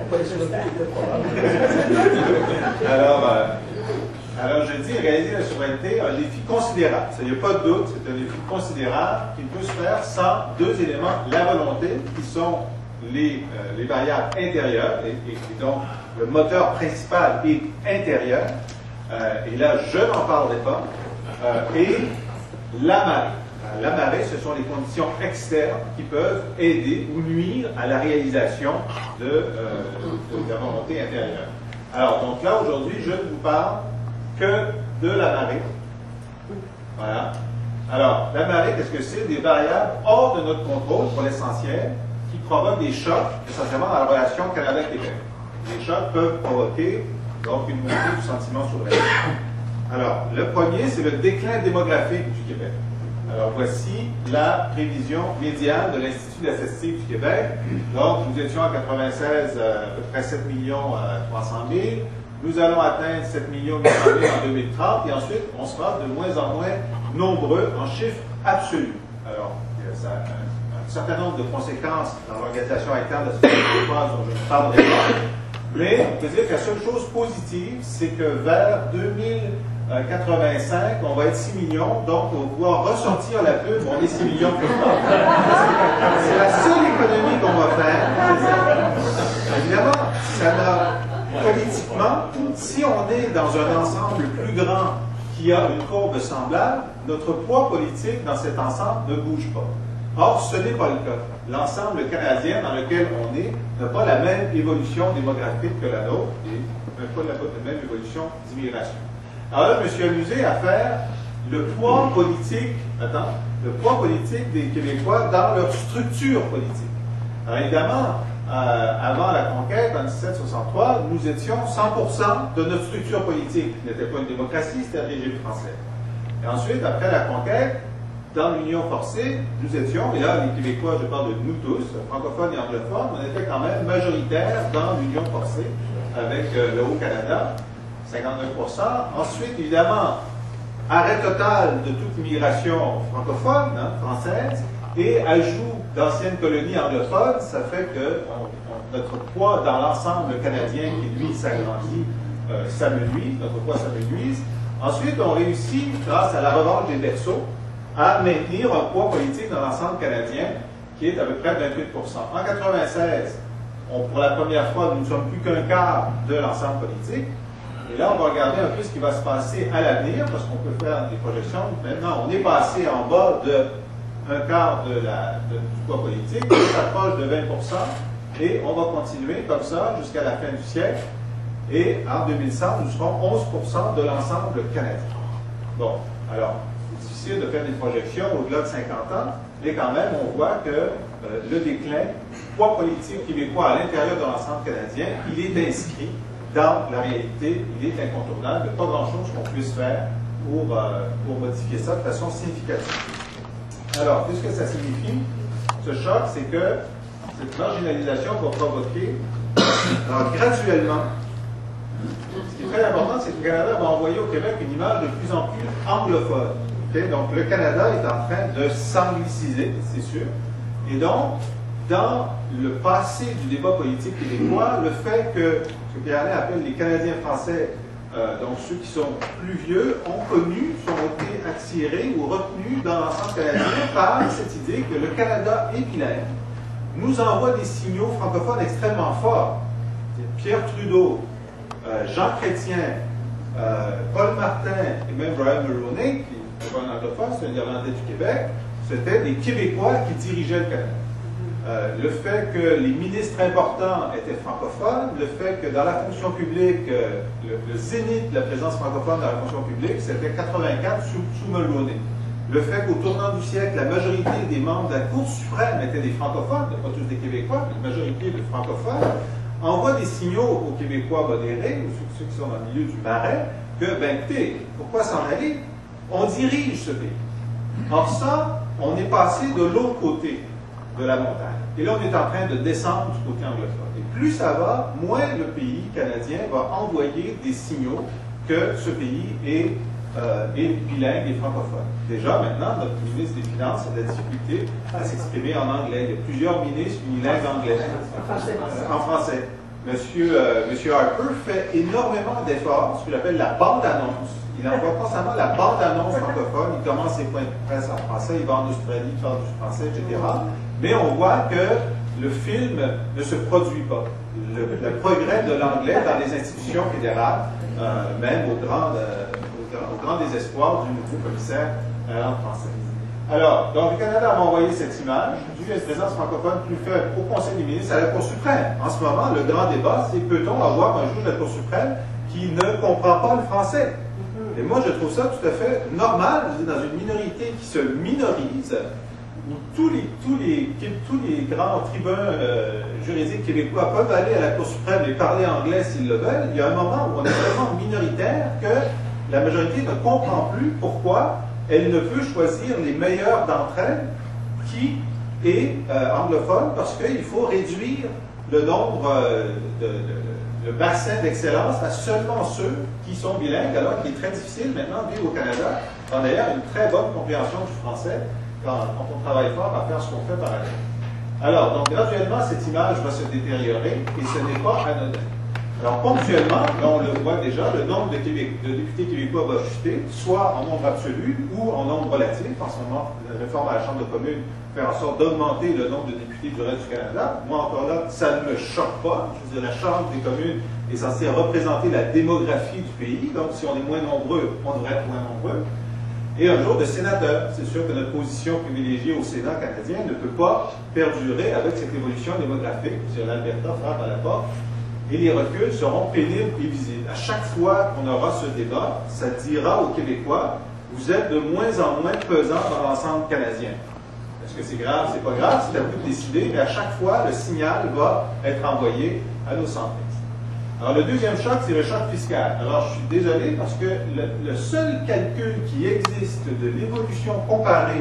Alors, euh, Alors, je dis, réaliser la souveraineté, un défi considérable. Il n'y a pas de doute, c'est un défi considérable qui ne peut se faire sans deux éléments. La volonté, qui sont les, euh, les variables intérieures, et, et, et donc le moteur principal est intérieur. Euh, et là, je n'en parlerai pas. Euh, et la marée. La marée, ce sont les conditions externes qui peuvent aider ou nuire à la réalisation de, euh, de la volonté intérieure. Alors, donc là, aujourd'hui, je ne vous parle que de la marée. Voilà. Alors, la marée, qu'est-ce que c'est? Des variables hors de notre contrôle, pour l'essentiel, qui provoquent des chocs, essentiellement dans la relation Canada-Québec. Les chocs peuvent provoquer, donc, une montée du sentiment souverain. Alors, le premier, c'est le déclin démographique du Québec. Alors, voici la prévision médiane de l'Institut de la statistique du Québec. Donc, nous étions en quatre-vingt-seize euh, à peu près sept millions trois cent mille. Nous allons atteindre sept millions huit cent mille en deux mille trente. Et ensuite, on sera de moins en moins nombreux en chiffres absolus. Alors, ça a un, un un certain nombre de conséquences dans l'organisation interne de la société québécoise dont je ne parlerai pas. Mais on peut dire que la seule chose positive, c'est que vers deux mille quatre-vingt-cinq, on va être six millions, donc on va pouvoir ressortir la pub, on est six millions plus tard. C'est la seule économie qu'on va faire. Évidemment, ça n'a, politiquement, si on est dans un ensemble plus grand qui a une courbe semblable, notre poids politique dans cet ensemble ne bouge pas. Or, ce n'est pas le cas. L'ensemble canadien dans lequel on est n'a pas la même évolution démographique que la nôtre et même pas la même évolution d'immigration. Alors là, je me suis amusé à faire le poids politique, attends, le poids politique des Québécois dans leur structure politique. Alors évidemment, euh, avant la conquête, en dix-sept soixante-trois, nous étions cent pour cent de notre structure politique, qui n'était pas une démocratie, c'était un régime français. Et ensuite, après la conquête, dans l'union forcée, nous étions, et là, les Québécois, je parle de nous tous, francophones et anglophones, on était quand même majoritaires dans l'union forcée avec euh, le Haut-Canada, cinquante-neuf pour cent. Ensuite, évidemment, arrêt total de toute immigration francophone, hein, française, et ajout d'anciennes colonies anglophones, ça fait que on, on, notre poids dans l'ensemble canadien, qui lui s'agrandit, euh, s'amenuise, notre poids s'amenuise. Ensuite, on réussit, grâce à la revanche des berceaux, à maintenir un poids politique dans l'ensemble canadien qui est à peu près vingt-huit pour cent. En quatre-vingt-seize, on, pour la première fois, nous ne sommes plus qu'un quart de l'ensemble politique. Et là, on va regarder un peu ce qui va se passer à l'avenir, parce qu'on peut faire des projections. Maintenant, on est passé en bas de un quart de la, de, du poids politique, on s'approche de vingt pour cent, et on va continuer comme ça jusqu'à la fin du siècle. Et en deux mille cent, nous serons onze pour cent de l'ensemble canadien. Bon, alors, c'est difficile de faire des projections au-delà de cinquante ans, mais quand même, on voit que euh, le déclin du poids politique québécois à l'intérieur de l'ensemble canadien, il est inscrit dans la réalité, il est incontournable. Il n'y a pas grand-chose qu'on puisse faire pour, euh, pour modifier ça de façon significative. Alors, qu'est-ce que ça signifie? Ce choc, c'est que cette marginalisation va provoquer, alors graduellement, ce qui est très important, c'est que le Canada va envoyer au Québec une image de plus en plus anglophone. Okay? Donc, le Canada est en train de s'angliciser, c'est sûr. Et donc, dans le passé du débat politique québécois, le fait que ce que Pierre Alain appelle les Canadiens français, euh, donc ceux qui sont plus vieux, ont connu, sont été attirés ou retenus dans l'ensemble canadien par cette idée que le Canada est bilingue, nous envoie des signaux francophones extrêmement forts. Pierre Trudeau, euh, Jean Chrétien, euh, Paul Martin et même Brian Mulroney, qui n'est pas un anglophone, c'est un Irlandais du Québec, c'était des Québécois qui dirigeaient le Canada. Euh, le fait que les ministres importants étaient francophones, le fait que dans la fonction publique, euh, le, le zénith de la présence francophone dans la fonction publique, c'était quatre-vingt-quatre sous, sous Mulroney. Le fait qu'au tournant du siècle, la majorité des membres de la Cour suprême étaient des francophones, pas tous des Québécois, mais une majorité de francophones, envoie des signaux aux Québécois modérés, ou ceux, ceux qui sont dans le milieu du Marais, que, ben écoutez, pourquoi s'en aller? On dirige ce pays. Or ça, on est passé de l'autre côté de la montagne. Et là, on est en train de descendre du côté anglophone. Et plus ça va, moins le pays canadien va envoyer des signaux que ce pays est, euh, est bilingue et francophone. Déjà, maintenant, notre ministre des Finances a de la difficulté à s'exprimer en anglais. Il y a plusieurs ministres unilingues anglais. Euh, en français. Monsieur, euh, Monsieur Harper fait énormément d'efforts, ce que j'appelle la bande-annonce. Il envoie constamment la bande-annonce francophone. Il commence ses points de presse en français, il va en Australie, il parle du français, et cetera. Mais on voit que le film ne se produit pas. Le, le progrès de l'anglais dans les institutions fédérales, euh, même au grand, euh, au, grand, au grand désespoir du nouveau commissaire à la langue française. Alors, donc le Canada a envoyé cette image due à une présence francophone plus faible au Conseil des ministres, à la Cour suprême. En ce moment, le grand débat, c'est peut-on avoir un juge de la Cour suprême qui ne comprend pas le français? Et moi, je trouve ça tout à fait normal, dans une minorité qui se minorise, où tous les, tous les, tous les grands tribuns euh, juridiques québécois peuvent aller à la Cour suprême et parler anglais s'ils le veulent. Il y a un moment où on est tellement minoritaire que la majorité ne comprend plus pourquoi elle ne peut choisir les meilleurs d'entre elles qui est euh, anglophone, parce qu'il faut réduire le nombre euh, de, de, de, le bassin d'excellence à seulement ceux qui sont bilingues, alors qu'il est très difficile maintenant de vivre au Canada, en ayant une très bonne compréhension du français quand, quand on travaille fort à faire ce qu'on fait par ailleurs. Alors, donc graduellement, cette image va se détériorer et ce n'est pas anodin. Alors, ponctuellement, là, on le voit déjà, le nombre de, Québec, de députés québécois va chuter, soit en nombre absolu ou en nombre relatif. En ce moment, la réforme à la Chambre de communes fait en sorte d'augmenter le nombre de députés du reste du Canada. Moi, encore là, ça ne me choque pas. Je veux dire, la Chambre des communes est censée représenter la démographie du pays. Donc, si on est moins nombreux, on devrait être moins nombreux. Et un jour de sénateur. C'est sûr que notre position privilégiée au Sénat canadien ne peut pas perdurer avec cette évolution démographique. L'Alberta frappe à la porte. Et les reculs seront pénibles et visibles. À chaque fois qu'on aura ce débat, ça dira aux Québécois, vous êtes de moins en moins pesant dans l'ensemble canadien. Est-ce que c'est grave? C'est pas grave, c'est à vous de décider, mais à chaque fois, le signal va être envoyé à nos centristes. Alors, le deuxième choc, c'est le choc fiscal. Alors, je suis désolé parce que le, le seul calcul qui existe de l'évolution comparée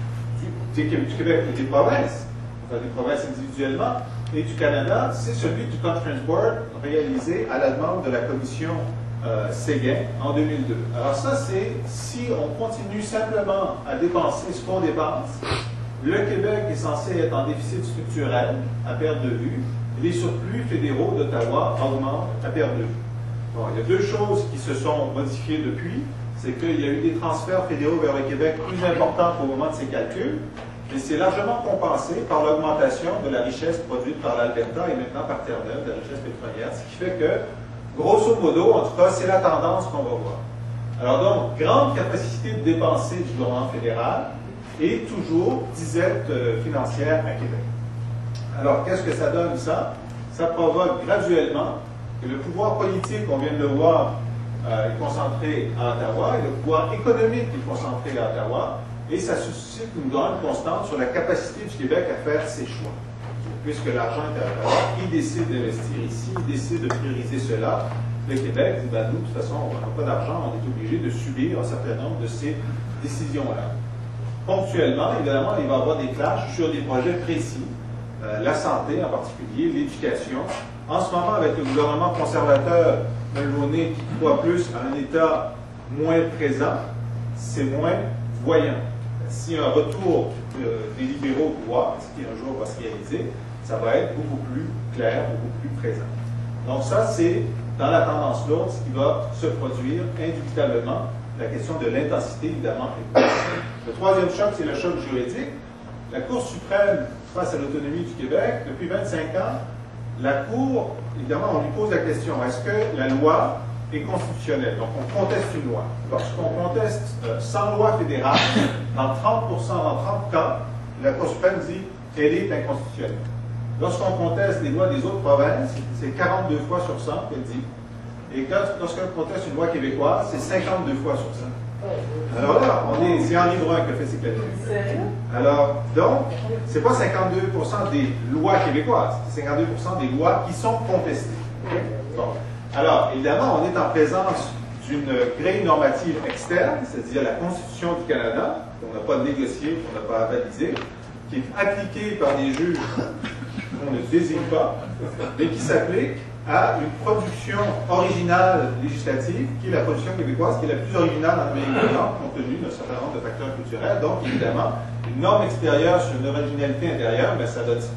du, du, du Québec et des provinces, enfin des provinces individuellement, et du Canada, c'est celui du Conference Board réalisé à la demande de la commission euh, Séguin en deux mille deux. Alors ça, c'est si on continue simplement à dépenser ce qu'on dépense, le Québec est censé être en déficit structurel à perte de vue, et les surplus fédéraux d'Ottawa augmentent à perte de vue. Bon, il y a deux choses qui se sont modifiées depuis, c'est qu'il y a eu des transferts fédéraux vers le Québec plus importants au moment de ces calculs, mais c'est largement compensé par l'augmentation de la richesse produite par l'Alberta et maintenant par Terre-Neuve, de la richesse pétrolière, ce qui fait que, grosso modo, en tout cas, c'est la tendance qu'on va voir. Alors donc, grande capacité de dépenser du gouvernement fédéral et toujours disette euh, financière à Québec. Alors, qu'est-ce que ça donne, ça? Ça provoque graduellement que le pouvoir politique, on vient de le voir, euh, est concentré à Ottawa, et le pouvoir économique est concentré à Ottawa, et ça suscite une grande constante sur la capacité du Québec à faire ses choix. Puisque l'argent est à Ottawa, il décide d'investir ici, il décide de prioriser cela. Le Québec dit, ben, nous, de toute façon, on n'a pas d'argent, on est obligé de subir un certain nombre de ces décisions-là. Ponctuellement, évidemment, il va y avoir des clashs sur des projets précis, euh, la santé en particulier, l'éducation. En ce moment, avec le gouvernement conservateur Mulroney qui croit plus à un État moins présent, c'est moins voyant. Si un retour euh, des libéraux au pouvoir, ce qui un jour va se réaliser, ça va être beaucoup plus clair, beaucoup plus présent. Donc ça, c'est dans la tendance lourde ce qui va se produire indubitablement. La question de l'intensité, évidemment, est possible. Le troisième choc, c'est le choc juridique. La Cour suprême, face à l'autonomie du Québec, depuis vingt-cinq ans, la Cour, évidemment, on lui pose la question, est-ce que la loi est constitutionnelle? Donc, on conteste une loi. Lorsqu'on conteste euh, sans loi fédérale, dans trente pour cent, dans trente cas, la Cour suprême dit qu'elle est inconstitutionnelle. Lorsqu'on conteste les lois des autres provinces, c'est quarante-deux fois sur cent qu'elle dit. Et lorsqu'on conteste une loi québécoise, c'est cinquante-deux fois sur cent. Alors là, on est, c'est Henri Brun qui a fait ces calculs. Alors, donc, c'est pas cinquante-deux pour cent des lois québécoises, c'est cinquante-deux pour cent des lois qui sont contestées. Bon. Alors, évidemment, on est en présence d'une grille normative externe, c'est-à-dire la Constitution du Canada, qu'on n'a pas négociée, qu'on n'a pas avalisée, qui est appliquée par des juges qu'on ne désigne pas, mais qui s'applique à une production originale législative, qui est la production québécoise, qui est la plus originale en Amérique du Nord, compte tenu d'un certain nombre de facteurs culturels. Donc, évidemment, une norme extérieure sur une originalité intérieure, mais ça donne ça.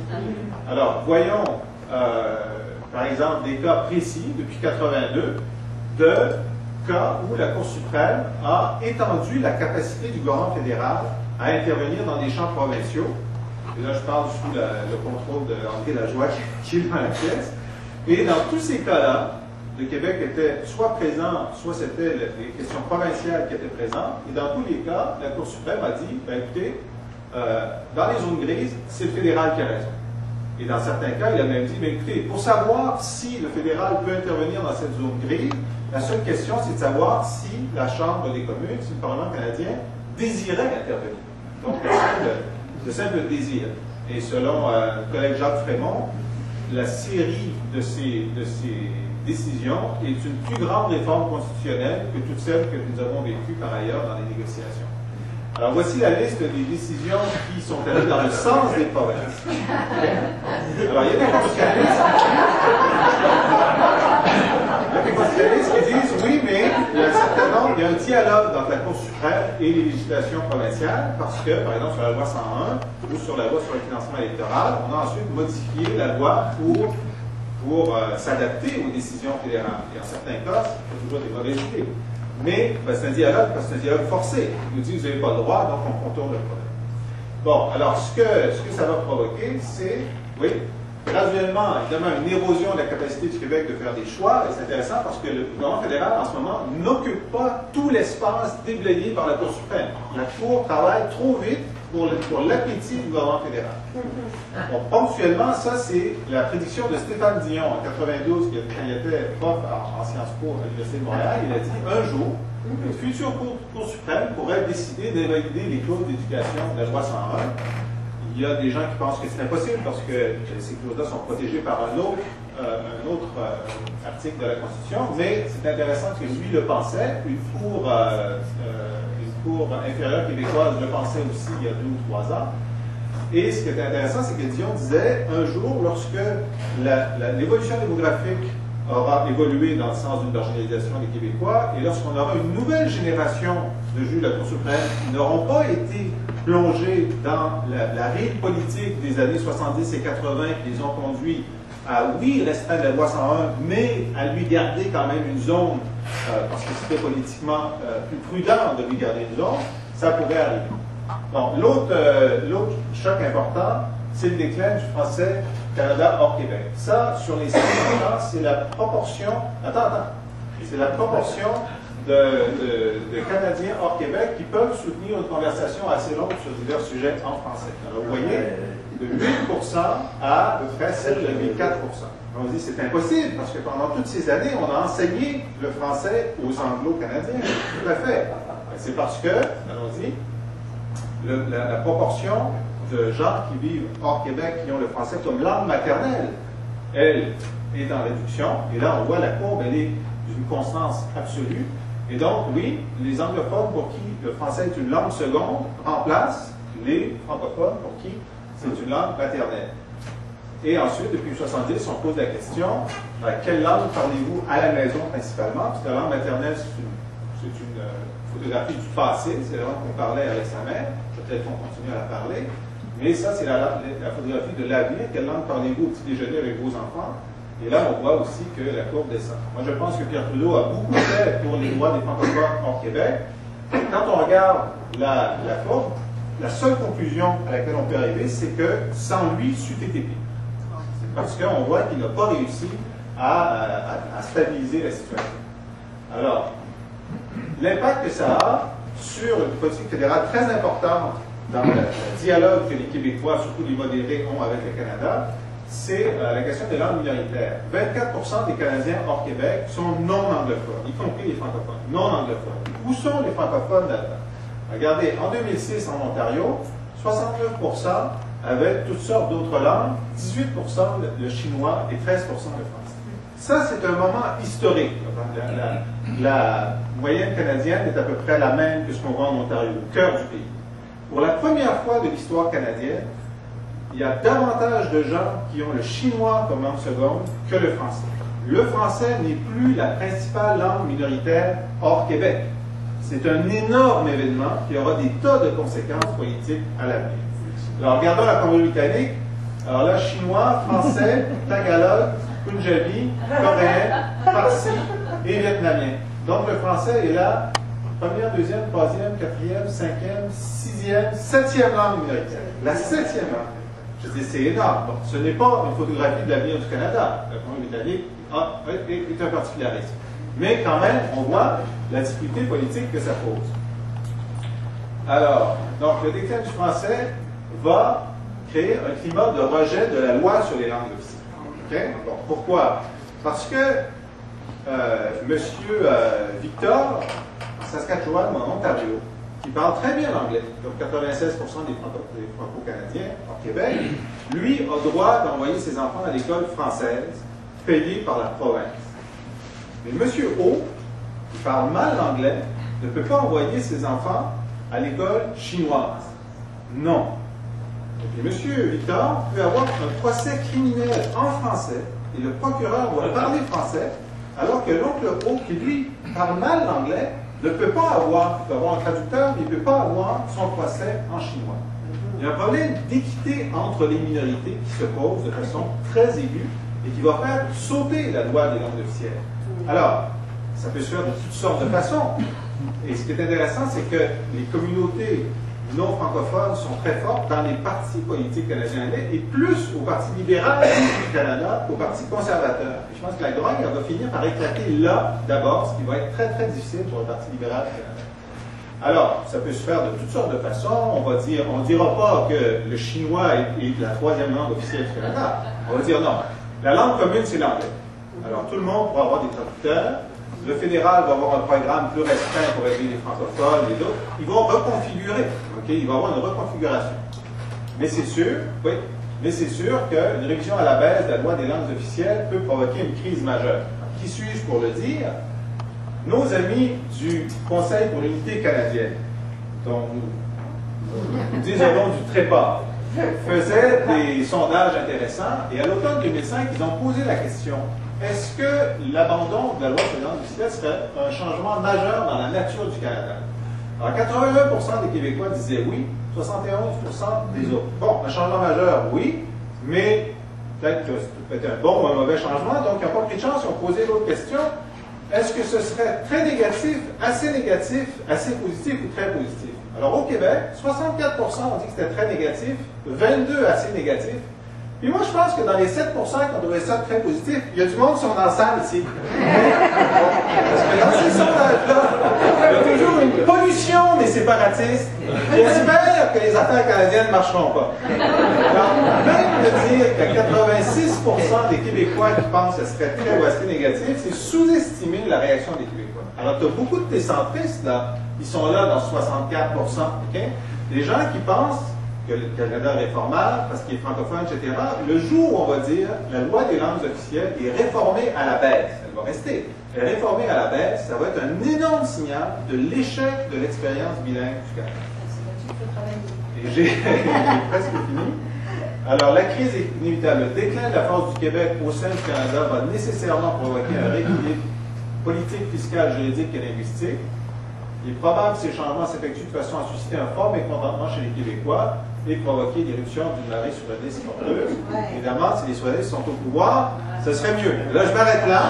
Alors, voyons, euh, par exemple, des cas précis, depuis mille neuf cent quatre-vingt-deux, de cas où la Cour suprême a étendu la capacité du gouvernement fédéral à intervenir dans des champs provinciaux. Et là, je parle sous la, le contrôle d'André Lajoie, qui est dans la pièce. Et dans tous ces cas-là, le Québec était soit présent, soit c'était les questions provinciales qui étaient présentes. Et dans tous les cas, la Cour suprême a dit, ben, écoutez, euh, dans les zones grises, c'est le fédéral qui a raison. Et dans certains cas, il a même dit, ben, écoutez, pour savoir si le fédéral peut intervenir dans cette zone grise, la seule question, c'est de savoir si la Chambre des communes, si le Parlement canadien désirait intervenir. Donc, le simple, le simple désir. Et selon euh, le collègue Jacques Frémont, la série de ces, de ces décisions est une plus grande réforme constitutionnelle que toutes celles que nous avons vécues par ailleurs dans les négociations. Alors voici la liste des décisions qui sont allées dans le sens des provinces. Alors il y a des constitutionnalistes, il y a des constitutionnalistes qui disent oui, mais il y a un certain nombre il y a un dialogue entre la Cour suprême et les législations provinciales, parce que, par exemple, sur la loi cent un ou sur la loi sur le financement électoral, on a ensuite modifié la loi pour, pour euh, s'adapter aux décisions fédérales. Et en certains cas, c'est toujours des mauvaises idées. Mais ben, c'est un dialogue, parce que c'est un dialogue forcé. Il nous dit que vous n'avez pas le droit, donc on contourne le problème. Bon, alors ce que, ce que ça va provoquer, c'est, oui, graduellement, évidemment, une érosion de la capacité du Québec de faire des choix, et c'est intéressant parce que le gouvernement fédéral, en ce moment, n'occupe pas tout l'espace déblayé par la Cour suprême. La Cour travaille trop vite pour, le, pour l'appétit du gouvernement fédéral. Bon, ponctuellement, ça, c'est la prédiction de Stéphane Dion en quatre-vingt-douze, qui était prof en, en Sciences Po à l'Université de Montréal. Il a dit, un jour, une future Cour, cour suprême pourrait décider d'invalider les clauses d'éducation de la loi cent un. Il y a des gens qui pensent que c'est impossible parce que ces clauses-là sont protégées par un autre, euh, un autre euh, article de la Constitution, mais c'est intéressant que lui le pensait. Une cour, euh, euh, une cour inférieure québécoise le pensait aussi il y a deux ou trois ans. Et ce qui est intéressant, c'est que Dion disait, un jour, lorsque la, la, l'évolution démographique aura évolué dans le sens d'une marginalisation des Québécois, et lorsqu'on aura une nouvelle génération de juges de la Cour suprême qui n'auront pas été plongés dans la, la ride politique des années soixante-dix et quatre-vingts qui les ont conduits à, oui, restreindre la loi cent un, mais à lui garder quand même une zone, euh, parce que c'était politiquement euh, plus prudent de lui garder une zone, ça pourrait arriver. Bon, l'autre, euh, l'autre choc important, c'est le déclin du français Canada hors Québec. Ça, sur les cinquante ans, c'est la proportion, attends, attends, c'est la proportion de, de, de Canadiens hors Québec qui peuvent soutenir une conversation assez longue sur divers sujets en français. Alors, vous voyez, de huit pour cent à à peu près sept virgule quatre pour cent. On dit c'est impossible parce que pendant toutes ces années, on a enseigné le français aux Anglo-Canadiens. Tout à fait. C'est parce que, allons-y, le, la, la proportion de gens qui vivent hors Québec, qui ont le français comme langue maternelle, elle est en réduction. Et là, on voit la courbe, elle est d'une constance absolue. Et donc, oui, les anglophones pour qui le français est une langue seconde remplacent les francophones pour qui c'est une langue maternelle. Et ensuite, depuis soixante-dix, on pose la question, ben, quelle langue parlez-vous à la maison principalement? Parce que la langue maternelle, c'est une, c'est une euh, photographie du passé, c'est la langue qu'on parlait avec sa mère. Peut-être qu'on continue à la parler. Mais ça, c'est la, la photographie de l'avenir. Quelle langue parlez-vous au petit déjeuner avec vos enfants? Et là, on voit aussi que la courbe descend. Moi, je pense que Pierre Trudeau a beaucoup fait pour les droits des francophones hors Québec. Quand on regarde la, la courbe, la seule conclusion à laquelle on peut arriver, c'est que sans lui, c'eût été pire. Parce qu'on voit qu'il n'a pas réussi à, à, à stabiliser la situation. Alors, l'impact que ça a sur une politique fédérale très importante dans le, le dialogue que les Québécois, surtout les modérés, ont avec le Canada, c'est euh, la question des langues minoritaires. vingt-quatre pour cent des Canadiens hors Québec sont non anglophones, y compris les francophones, non anglophones. Où sont les francophones là-dedans? Regardez, en deux mille six, en Ontario, soixante-neuf pour cent avaient toutes sortes d'autres langues, dix-huit pour cent le, le chinois et treize pour cent le français. Ça, c'est un moment historique. La, la, la moyenne canadienne est à peu près la même que ce qu'on voit en Ontario, au cœur du pays. Pour la première fois de l'histoire canadienne, il y a davantage de gens qui ont le chinois comme langue seconde que le français. Le français n'est plus la principale langue minoritaire hors Québec. C'est un énorme événement qui aura des tas de conséquences politiques à l'avenir. Alors, regardons la Colombie-Britannique. Alors là, chinois, français, tagalog, punjabi, coréen, farsi et vietnamien. Donc, le français est là, première, deuxième, troisième, quatrième, cinquième, sixième, septième langue minoritaire. La septième langue. Je dis, c'est énorme. Donc, ce n'est pas une photographie de l'avenir du Canada. La Colombie-Britannique ah, est, est un particularisme. Mais quand même, on voit la difficulté politique que ça pose. Alors, donc, le déclin du français va créer un climat de rejet de la loi sur les langues officielles. Okay? Bon, pourquoi? Parce que euh, M. Euh, Victor, en Saskatchewan ou en Ontario, qui parle très bien l'anglais, comme quatre-vingt-seize pour cent des Franco-Canadiens en Québec, lui a droit d'envoyer ses enfants à l'école française, payée par la province. Mais M. O, qui parle mal l'anglais, ne peut pas envoyer ses enfants à l'école chinoise. Non. Et puis M. Victor peut avoir un procès criminel en français, et le procureur doit parler français, alors que l'oncle O, qui lui parle mal l'anglais, ne peut pas avoir, il peut avoir un traducteur, mais il ne peut pas avoir son procès en chinois. Il y a un problème d'équité entre les minorités qui se pose de façon très aiguë et qui va faire sauter la loi des langues officielles. Alors, ça peut se faire de toutes sortes de façons. Et ce qui est intéressant, c'est que les communautés non francophones sont très fortes dans les partis politiques canadiens et plus au Parti libéral du Canada qu'au Parti conservateur. Et je pense que la grogne elle va finir par éclater là, d'abord, ce qui va être très, très difficile pour le Parti libéral du Canada. Alors, ça peut se faire de toutes sortes de façons. On va dire, on ne dira pas que le chinois est, est la troisième langue officielle du Canada. On va dire non. La langue commune, c'est l'anglais. Alors, tout le monde pourra avoir des traducteurs. Le fédéral va avoir un programme plus restreint pour aider les francophones et d'autres. Ils vont reconfigurer. Okay? Il va y avoir une reconfiguration. Mais c'est sûr, oui, mais c'est sûr qu'une révision à la baisse de la loi des langues officielles peut provoquer une crise majeure. Qui suis-je pour le dire? Nos amis du Conseil pour l'unité canadienne, dont nous, nous disons du trépas, faisaient des sondages intéressants et à l'automne deux mille cinq, ils ont posé la question: est-ce que l'abandon de la loi sur les langues officielles serait un changement majeur dans la nature du Canada? Alors, quatre-vingt-un pour cent des Québécois disaient oui, soixante et onze pour cent des autres. Bon, un changement majeur, oui, mais peut-être que c'était un bon ou un mauvais changement, donc ils n'ont pas pris de chance, ils ont posé l'autre question. Est-ce que ce serait très négatif, assez négatif, assez positif ou très positif? Alors, au Québec, soixante-quatre pour cent ont dit que c'était très négatif, vingt-deux assez négatif. Puis moi, je pense que dans les sept pour cent qui ont trouvé ça très positif, il y a du monde qui sont dans la salle ici. Parce que dans ces sondages-là, il y a toujours une pollution des séparatistes qui espèrent que les affaires canadiennes ne marcheront pas. Alors, même de dire qu'à quatre-vingt-six pour cent des Québécois qui pensent que ce serait très ou assez négatif, c'est sous-estimer la réaction des Québécois. Alors, tu as beaucoup de tes centristes, là, qui sont là dans soixante-quatre pour cent. Okay? Des gens qui pensent que le Canada est réformable, parce qu'il est francophone, et cetera, le jour où on va dire la loi des langues officielles est réformée à la baisse, elle va rester, elle est réformée à la baisse, ça va être un énorme signal de l'échec de l'expérience bilingue du Canada. Et j'ai presque fini. Alors, la crise est inévitable. Le déclin de la force du Québec au sein du Canada va nécessairement provoquer un rééquilibre politique, fiscal, juridique et linguistique. Il est probable que ces changements s'effectuent de façon à susciter un fort mécontentement chez les Québécois et provoquer l'éruption d'une marée souverainiste porteuse. Évidemment, si les souverainistes sont au pouvoir, ce serait mieux. Là, je m'arrête là.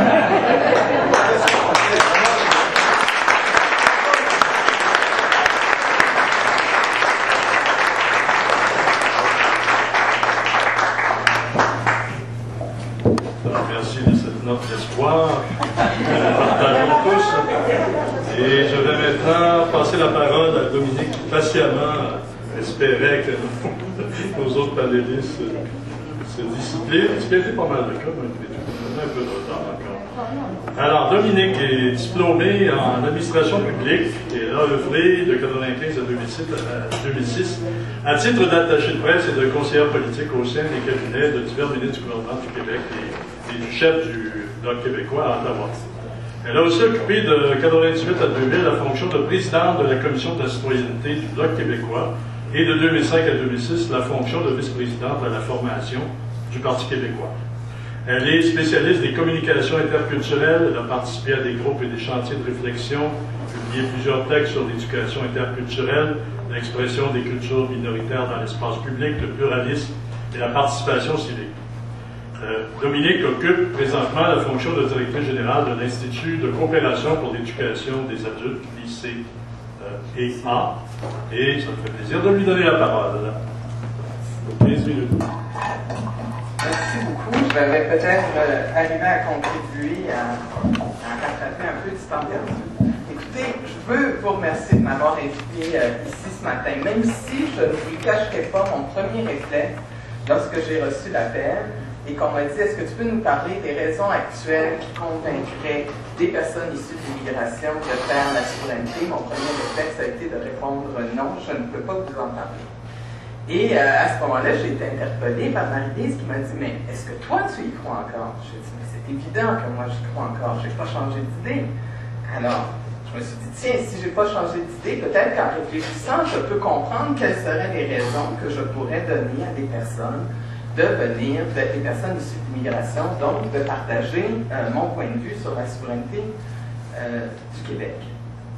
Alors, merci de cette note d'espoir. Nous partageons tous. Et je vais maintenant passer la parole à Dominique qui patiemment espérait que nos, nos autres panélistes se disciplinent, ce qui a été pas mal de cas, mais on a un peu de retard encore. Alors, Dominique est diplômé en administration publique et elle a œuvré de quatre-vingt-quinze à deux mille six à titre d'attaché de presse et de conseillère politique au sein des cabinets de divers ministres du gouvernement du Québec et, et du chef du Bloc québécois à Ottawa. Elle a aussi occupé de quatre-vingt-dix-huit à deux mille la fonction de présidente de la Commission de la citoyenneté du Bloc québécois et de deux mille cinq à deux mille six la fonction de vice-présidente à la formation du Parti québécois. Elle est spécialiste des communications interculturelles, elle a participé à des groupes et des chantiers de réflexion, publié plusieurs textes sur l'éducation interculturelle, l'expression des cultures minoritaires dans l'espace public, le pluralisme et la participation civique. Euh, Dominique occupe présentement la fonction de directrice générale de l'Institut de coopération pour l'éducation des adultes, l'I C E A, et ça me fait plaisir de lui donner la parole. quinze minutes. Merci beaucoup. Je vais peut-être euh, arriver à contribuer à, à rattraper un peu du temps perdu. Écoutez, je veux vous remercier de m'avoir invité euh, ici ce matin, même si je ne vous cacherai pas mon premier réflexe lorsque j'ai reçu l'appel et qu'on m'a dit, est-ce que tu peux nous parler des raisons actuelles qui convaincraient des personnes issues de l'immigration de faire la souveraineté? Mon premier réflexe a été de répondre non, je ne peux pas vous en parler. Et euh, à ce moment-là, j'ai été interpellée par Marie-Lise qui m'a dit, mais est-ce que toi, tu y crois encore? J'ai dit, mais c'est évident que moi, j'y crois encore, je n'ai pas changé d'idée. Alors, je me suis dit, tiens, si je n'ai pas changé d'idée, peut-être qu'en réfléchissant, je peux comprendre quelles seraient les raisons que je pourrais donner à des personnes de venir, de, des personnes issues de l'immigration, donc de partager euh, mon point de vue sur la souveraineté euh, du Québec.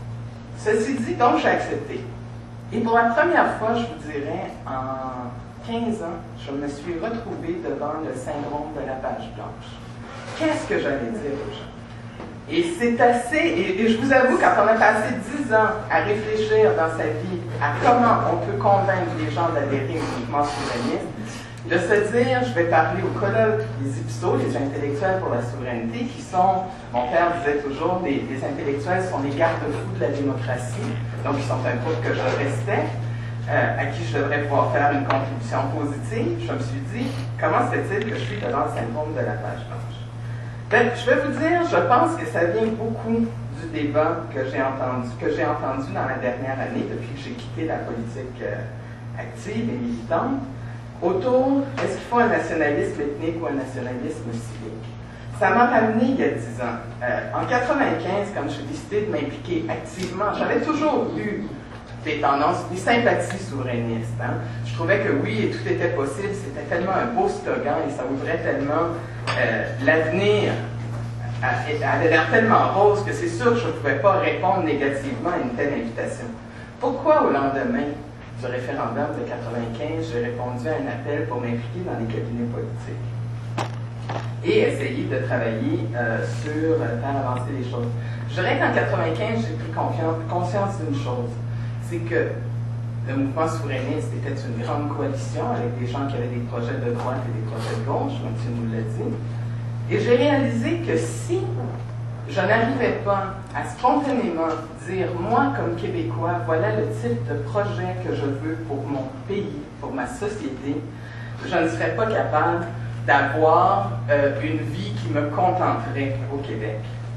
Ceci dit, donc j'ai accepté. Et pour la première fois, je vous dirais, en quinze ans, je me suis retrouvée devant le syndrome de la page blanche. Qu'est-ce que j'allais dire aux gens? Et c'est assez, et, et je vous avoue, quand on a passé dix ans à réfléchir dans sa vie à comment on peut convaincre les gens d'adhérer au mouvement souverainiste, de se dire, je vais parler au colloque des I P S O, les intellectuels pour la souveraineté, qui sont, mon père disait toujours, les, les intellectuels sont les garde-fous de la démocratie, donc ils sont un groupe que je respecte, euh, à qui je devrais pouvoir faire une contribution positive. Je me suis dit, comment se fait-il que je suis devant le syndrome de la page blanche? Ben, je vais vous dire, je pense que ça vient beaucoup du débat que j'ai entendu, que j'ai entendu dans la dernière année, depuis que j'ai quitté la politique euh, active et militante, autour, est-ce qu'il faut un nationalisme ethnique ou un nationalisme civique? Ça m'a ramené il y a dix ans. Euh, en quatre-vingt-quinze, quand j'ai décidé de m'impliquer activement, j'avais toujours eu des tendances, des sympathies souverainistes. Hein. Je trouvais que oui, et tout était possible, c'était tellement un beau slogan et ça ouvrait tellement euh, l'avenir, avait l'air tellement rose que c'est sûr que je ne pouvais pas répondre négativement à une telle invitation. Pourquoi au lendemain du référendum de quatre-vingt-quinze, j'ai répondu à un appel pour m'impliquer dans les cabinets politiques et essayer de travailler euh, sur euh, faire avancer les choses? Je dirais qu'en quatre-vingt-quinze, j'ai pris conscience d'une chose, c'est que le mouvement souverainiste était une grande coalition avec des gens qui avaient des projets de droite et des projets de gauche, Mathieu nous l'a dit, et j'ai réalisé que si je n'arrivais pas à spontanément dire, moi, comme Québécois, voilà le type de projet que je veux pour mon pays, pour ma société, je ne serais pas capable d'avoir euh, une vie qui me contenterait au Québec.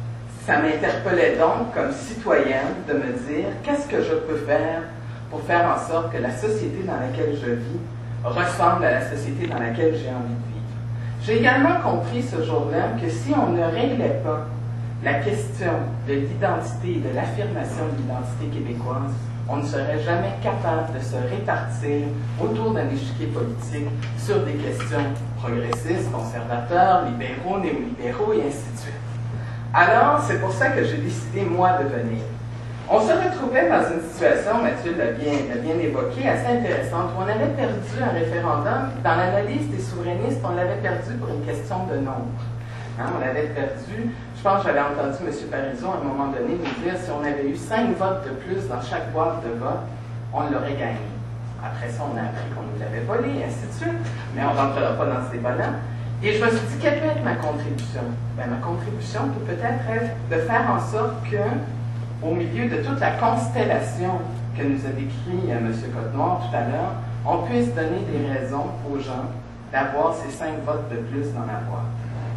Ça m'interpellait donc, comme citoyenne, de me dire, qu'est-ce que je peux faire pour faire en sorte que la société dans laquelle je vis ressemble à la société dans laquelle j'ai envie de vivre. J'ai également compris ce jour-là que si on ne réglait pas la question de l'identité et de l'affirmation de l'identité québécoise, on ne serait jamais capable de se répartir autour d'un échiquier politique sur des questions progressistes, conservateurs, libéraux, néolibéraux et ainsi de suite. Alors, c'est pour ça que j'ai décidé, moi, de venir. On se retrouvait dans une situation, Mathieu l'a bien, l'a bien évoqué, assez intéressante, où on avait perdu un référendum. Dans l'analyse des souverainistes, on l'avait perdu pour une question de nombre. Hein, on l'avait perdu. Je pense que j'avais entendu M. Parizeau à un moment donné nous dire si on avait eu cinq votes de plus dans chaque boîte de vote, on l'aurait gagné. Après ça, on a appris qu'on nous l'avait volé, et ainsi de suite. Mais on ne rentrera pas dans ce débat-là. Et je me suis dit, quelle peut être ma contribution? Ben, ma contribution peut peut-être être de faire en sorte que, au milieu de toute la constellation que nous a décrit euh, M. Côte-Noir tout à l'heure, on puisse donner des raisons aux gens d'avoir ces cinq votes de plus dans la boîte.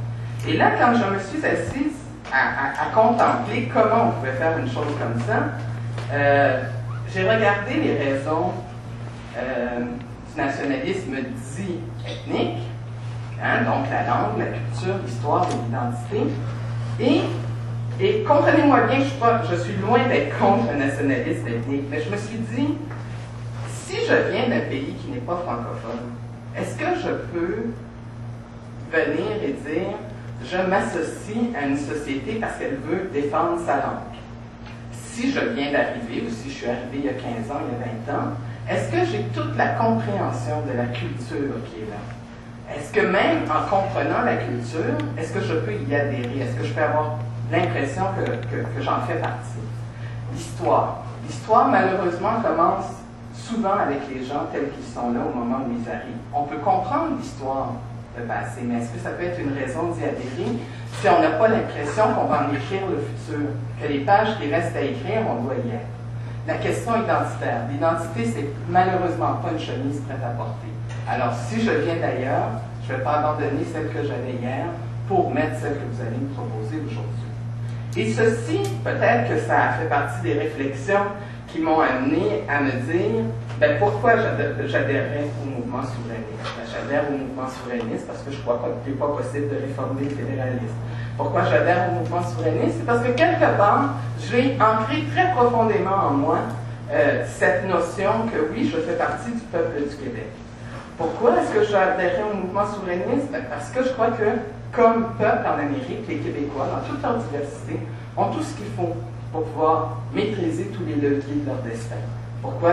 Et là, quand je me suis assise à, à, à contempler comment on pouvait faire une chose comme ça, euh, j'ai regardé les raisons euh, du nationalisme dit ethnique, hein, donc la langue, la culture, l'histoire et l'identité, et Et comprenez-moi bien, je suis, pas, je suis loin d'être contre un nationaliste ethnique, mais je me suis dit, si je viens d'un pays qui n'est pas francophone, est-ce que je peux venir et dire, je m'associe à une société parce qu'elle veut défendre sa langue? Si je viens d'arriver, ou si je suis arrivé il y a quinze ans, il y a vingt ans, est-ce que j'ai toute la compréhension de la culture qui est là? Est-ce que même en comprenant la culture, est-ce que je peux y adhérer? Est-ce que je peux avoir l'impression que, que, que j'en fais partie? L'histoire. L'histoire, malheureusement, commence souvent avec les gens tels qu'ils sont là au moment où ils arrivent. On peut comprendre l'histoire de passé, mais est-ce que ça peut être une raison d'y adhérer si on n'a pas l'impression qu'on va en écrire le futur, que les pages qui restent à écrire, on doit y être? La question identitaire. L'identité, c'est malheureusement pas une chemise prête à porter. Alors, si je viens d'ailleurs, je ne vais pas abandonner celle que j'avais hier pour mettre celle que vous allez me proposer aujourd'hui. Et ceci, peut-être que ça a fait partie des réflexions qui m'ont amené à me dire, ben pourquoi j'adhérerais au mouvement souverainiste? Ben, j'adhère au mouvement souverainiste parce que je crois qu'il n'est pas possible de réformer le fédéralisme. Pourquoi j'adhère au mouvement souverainiste? C'est parce que quelque part, j'ai ancré très profondément en moi euh, cette notion que oui, je fais partie du peuple du Québec. Pourquoi est-ce que j'adhérais au mouvement souverainiste? Ben, parce que je crois que, comme peuple en Amérique, les Québécois, dans toute leur diversité, ont tout ce qu'il faut pour pouvoir maîtriser tous les leviers de leur destin. Pourquoi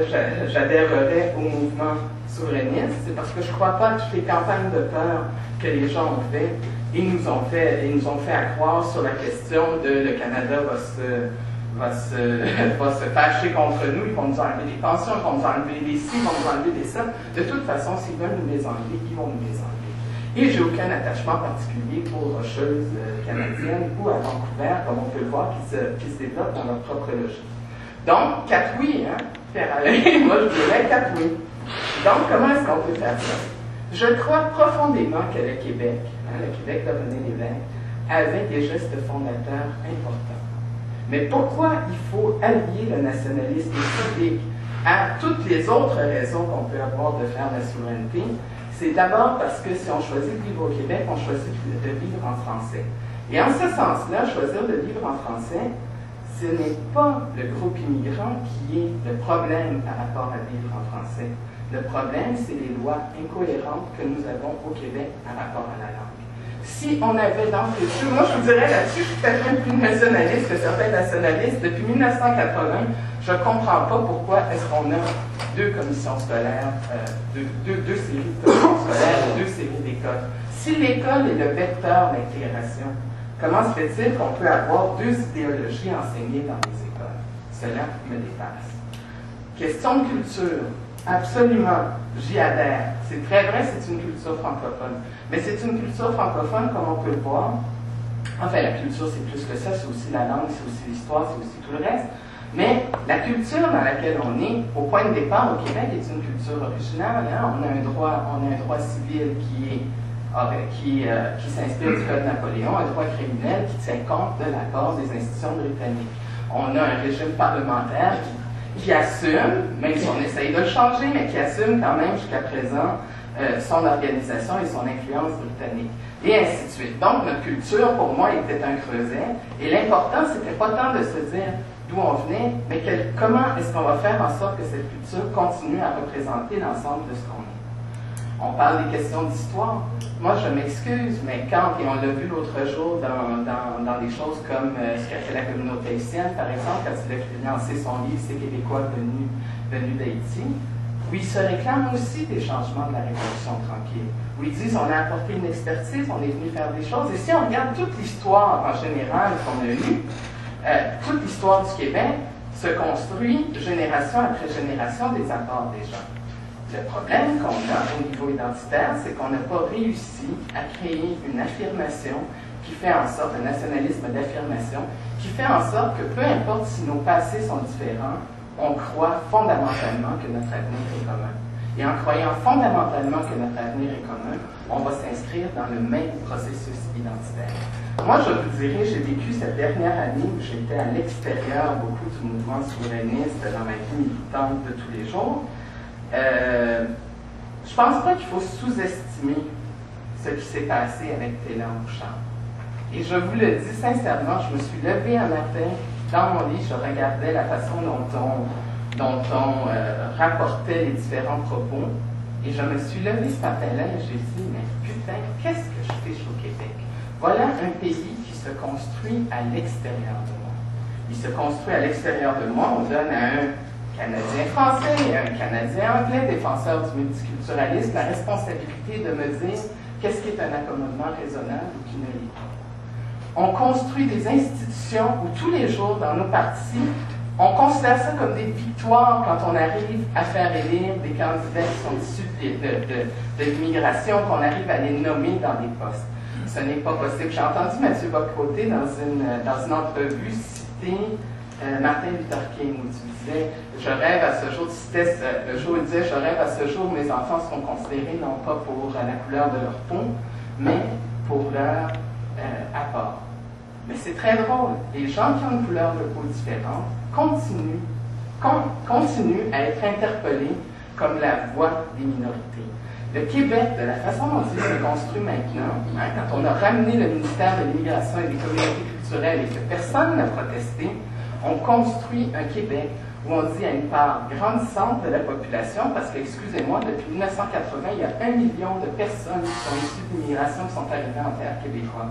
j'adhérerais au mouvement souverainiste? C'est parce que je ne crois pas à toutes les campagnes de peur que les gens ont fait et nous ont fait, et nous ont fait accroire sur la question de le Canada va se, va se, va se fâcher contre nous, ils vont nous enlever des pensions, ils vont nous enlever des ci, ils vont nous enlever des ça. De toute façon, s'ils veulent nous les enlever, ils vont nous les enlever. Et j'ai aucun attachement particulier aux Rocheuses canadiennes ou à Vancouver, comme on peut le voir, qui se, qui se développent dans leur propre logique. Donc, quatre oui, hein, faire aller, moi je dirais quatre oui. Donc, comment est-ce qu'on peut faire ça? Je crois profondément que le Québec, hein, le Québec de René Lévesque, avait des gestes fondateurs importants. Mais pourquoi il faut allier le nationalisme civique à toutes les autres raisons qu'on peut avoir de faire la souveraineté? C'est d'abord parce que si on choisit de vivre au Québec, on choisit de vivre en français. Et en ce sens-là, choisir de vivre en français, ce n'est pas le groupe immigrant qui est le problème par rapport à vivre en français. Le problème, c'est les lois incohérentes que nous avons au Québec par rapport à la langue. Si on avait d'entrée de jeu, moi je vous dirais là-dessus, je suis peut-être plus nationaliste que certains nationalistes. Depuis mille neuf cent quatre-vingts, je ne comprends pas pourquoi est-ce qu'on a deux commissions scolaires, euh, deux, deux, deux séries de commissions scolaires et deux séries d'écoles. Si l'école est le vecteur d'intégration, comment se fait-il qu'on peut avoir deux idéologies enseignées dans les écoles? Cela me dépasse. Question de culture. Absolument, j'y adhère. C'est très vrai, c'est une culture francophone. Mais c'est une culture francophone, comme on peut le voir. Enfin, la culture, c'est plus que ça. C'est aussi la langue, c'est aussi l'histoire, c'est aussi tout le reste. Mais la culture dans laquelle on est, au point de départ au Québec, est une culture originale. Hein? On a un droit, on a un droit civil qui est qui, euh, qui s'inspire du Code Napoléon, un droit criminel qui tient compte de l'accord des institutions britanniques. On a un régime parlementaire qui, qui assume, même si on essaye de le changer, mais qui assume quand même jusqu'à présent euh, son organisation et son influence britannique. Et ainsi de suite. Donc, notre culture, pour moi, était un creuset. Et l'important, c'était pas tant de se dire d'où on venait, mais quel, comment est-ce qu'on va faire en sorte que cette culture continue à représenter l'ensemble de ce qu'on est. On parle des questions d'histoire. Moi, je m'excuse, mais quand, et on l'a vu l'autre jour dans, dans, dans des choses comme euh, ce qu'a fait la communauté haïtienne, par exemple, quand il a lancé son livre « Ces Québécois venus, venus d'Haïti », où ils se réclament aussi des changements de la Révolution tranquille, où ils disent « on a apporté une expertise, on est venu faire des choses ». Et si on regarde toute l'histoire en général qu'on a eue, euh, toute l'histoire du Québec se construit génération après génération des apports des gens. Le problème qu'on a au niveau identitaire, c'est qu'on n'a pas réussi à créer une affirmation qui fait en sorte, un nationalisme d'affirmation, qui fait en sorte que peu importe si nos passés sont différents, on croit fondamentalement que notre avenir est commun. Et en croyant fondamentalement que notre avenir est commun, on va s'inscrire dans le même processus identitaire. Moi, je vous dirais, j'ai vécu cette dernière année où j'étais à l'extérieur beaucoup du mouvement souverainiste dans ma vie militante de tous les jours. Euh, je pense pas qu'il faut sous-estimer ce qui s'est passé avec Télan Bouchard. Et je vous le dis sincèrement, je me suis levée un matin, dans mon lit, je regardais la façon dont on, dont on euh, rapportait les différents propos, et je me suis levée ce matin-là et j'ai dit, mais putain, qu'est-ce que je fiche au Québec? Voilà un pays qui se construit à l'extérieur de moi. Il se construit à l'extérieur de moi, on donne à un Canadien français et un Canadien anglais, défenseur du multiculturalisme, la responsabilité de me dire qu'est-ce qui est un accommodement raisonnable ou qui ne l'est pas. On construit des institutions où tous les jours, dans nos partis, on considère ça comme des victoires quand on arrive à faire élire des candidats qui sont issus de, de, de, de l'immigration, qu'on arrive à les nommer dans des postes. Ce n'est pas possible. J'ai entendu Mathieu Bock-Côté dans une, dans une entrevue citer Euh, Martin Luther King, où tu disais, je rêve à ce jour, tu citais euh, le jour où il disait, je rêve à ce jour où mes enfants seront considérés non pas pour euh, la couleur de leur peau, mais pour leur euh, apport. Mais c'est très drôle. Les gens qui ont une couleur de peau différente continuent, con, continuent à être interpellés comme la voix des minorités. Le Québec, de la façon dont il se construit maintenant, hein, quand on a ramené le ministère de l'Immigration et des communautés culturelles et que personne n'a protesté, on construit un Québec où on dit à une part grandissante de la population, parce que, excusez-moi, depuis mille neuf cent quatre-vingts, il y a un million de personnes qui sont issues d'immigration qui sont arrivées en terre québécoise.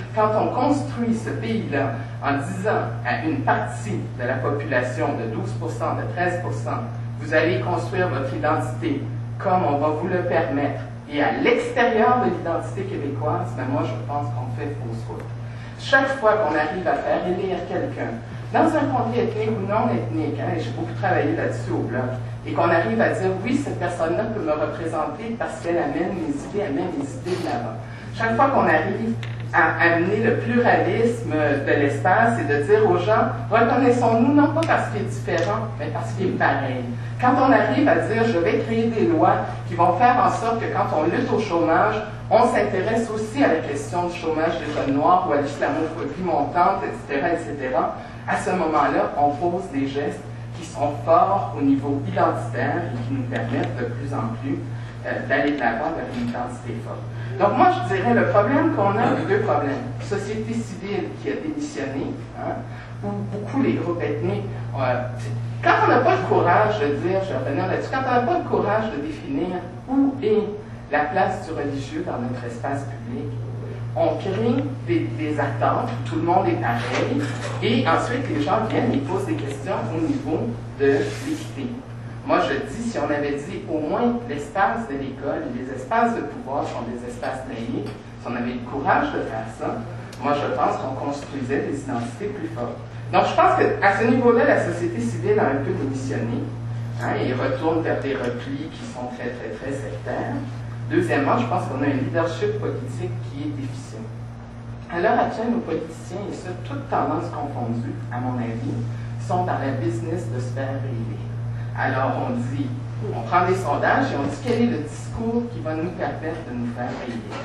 quand on construit ce pays-là en disant à une partie de la population de douze pour cent, de treize pour cent, vous allez construire votre identité comme on va vous le permettre, et à l'extérieur de l'identité québécoise, ben moi je pense qu'on fait fausse route. Chaque fois qu'on arrive à faire élire quelqu'un, dans un comté ethnique ou non ethnique, hein, et j'ai beaucoup travaillé là-dessus au Bloc, et qu'on arrive à dire, oui, cette personne-là peut me représenter parce qu'elle amène les idées, amène les idées de l'avant. Chaque fois qu'on arrive à amener le pluralisme de l'espace et de dire aux gens, reconnaissons-nous non pas parce qu'il est différent, mais parce qu'il est pareil. Quand on arrive à dire, je vais créer des lois qui vont faire en sorte que quand on lutte au chômage, on s'intéresse aussi à la question du chômage des jeunes noirs ou à l'islamophobie montante, et cetera, et cetera, à ce moment-là, on pose des gestes qui sont forts au niveau identitaire et qui nous permettent de plus en plus euh, d'aller de l'avant vers une identité forte. Donc moi, je dirais, le problème qu'on a, deux problèmes. Société civile qui a démissionné, hein, ou beaucoup les groupes ethniques. Euh, quand on n'a pas le courage de dire, je vais revenir là-dessus, quand on n'a pas le courage de définir où est la place du religieux dans notre espace public, on crée des, des attentes où tout le monde est pareil, et ensuite les gens viennent et posent des questions au niveau de l'équité. Moi, je dis, si on avait dit au moins l'espace de l'école, les espaces de pouvoir sont des espaces laïques, si on avait le courage de faire ça, moi, je pense qu'on construisait des identités plus fortes. Donc, je pense qu'à ce niveau-là, la société civile a un peu démissionné, hein, et retourne vers des replis qui sont très, très, très sectaires. Deuxièmement, je pense qu'on a un leadership politique qui est déficient. À l'heure actuelle, nos politiciens, et ça, toutes tendances confondues, à mon avis, sont dans la business de se faire élire. Alors, on dit, on prend des sondages et on dit quel est le discours qui va nous permettre de nous faire élire.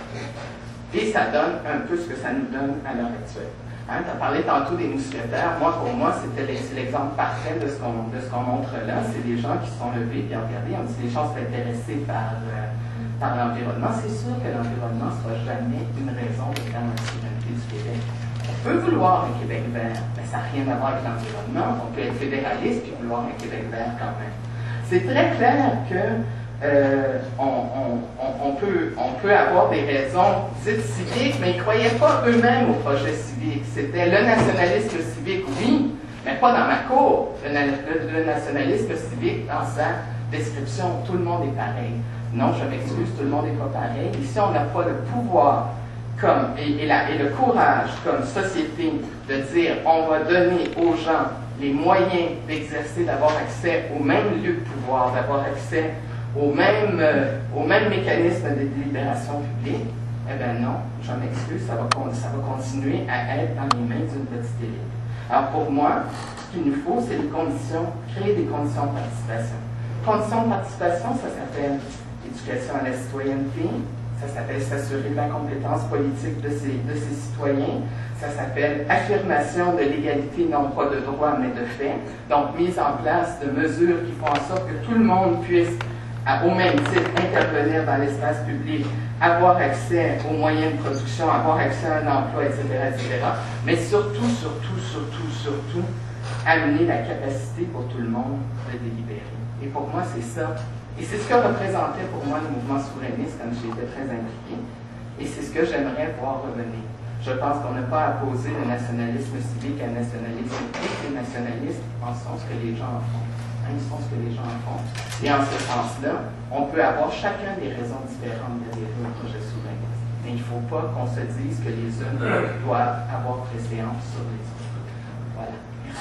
Et ça donne un peu ce que ça nous donne à l'heure actuelle. Hein, tu as parlé tantôt des mousquetaires. Moi, pour moi, c'était l'exemple parfait de ce qu'on qu'on montre là. C'est des gens qui se sont levés et ont regardé, on dit les gens sont intéressés par, euh, par l'environnement. C'est sûr que l'environnement ne sera jamais une raison de faire la souveraineté du Québec. On peut vouloir un Québec vert, mais ça n'a rien à voir avec l'environnement. On peut être fédéraliste et vouloir un Québec vert quand même. C'est très clair que euh, on, on, on, peut, on peut avoir des raisons dites civiques, mais ils ne croyaient pas eux-mêmes au projet civique. C'était le nationalisme civique, oui, mais pas dans ma cour. Le, le, le nationalisme civique, dans sa description, tout le monde est pareil. Non, je m'excuse, tout le monde n'est pas pareil. Ici, on n'a pas le pouvoir comme, et, et, la, et le courage comme société de dire on va donner aux gens les moyens d'exercer, d'avoir accès aux mêmes lieux de pouvoir, d'avoir accès aux mêmes, euh, aux mêmes mécanismes de délibération publique. Eh bien non, je m'excuse, ça va, ça va continuer à être dans les mains d'une petite élite. Alors pour moi, ce qu'il nous faut, c'est des conditions, créer des conditions de participation. Conditions de participation, ça s'appelle éducation à la citoyenneté, ça s'appelle s'assurer de la compétence politique de ses, de ses citoyens, ça s'appelle affirmation de l'égalité, non pas de droit, mais de fait. Donc, mise en place de mesures qui font en sorte que tout le monde puisse, à, au même titre, intervenir dans l'espace public, avoir accès aux moyens de production, avoir accès à un emploi, et cetera, et cetera. Mais surtout, surtout, surtout, surtout, amener la capacité pour tout le monde de délibérer. Et pour moi, c'est ça. Et c'est ce que représentait pour moi le mouvement souverainiste quand j'étais très impliqué. Et c'est ce que j'aimerais voir revenir. Je pense qu'on n'a pas à poser le nationalisme civique à un nationalisme ethnique. Les nationalistes en sont ce que les gens en font. Hein, ils sont ce que les gens en font. Et en ce sens-là, on peut avoir chacun des raisons différentes d'adhérer au projet souverainiste. Mais il ne faut pas qu'on se dise que les unes doivent avoir préséance sur les autres. Voilà.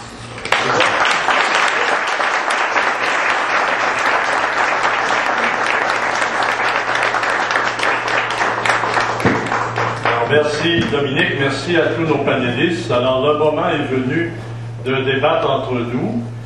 Merci. Merci Dominique, merci à tous nos panélistes. Alors le moment est venu de débattre entre nous.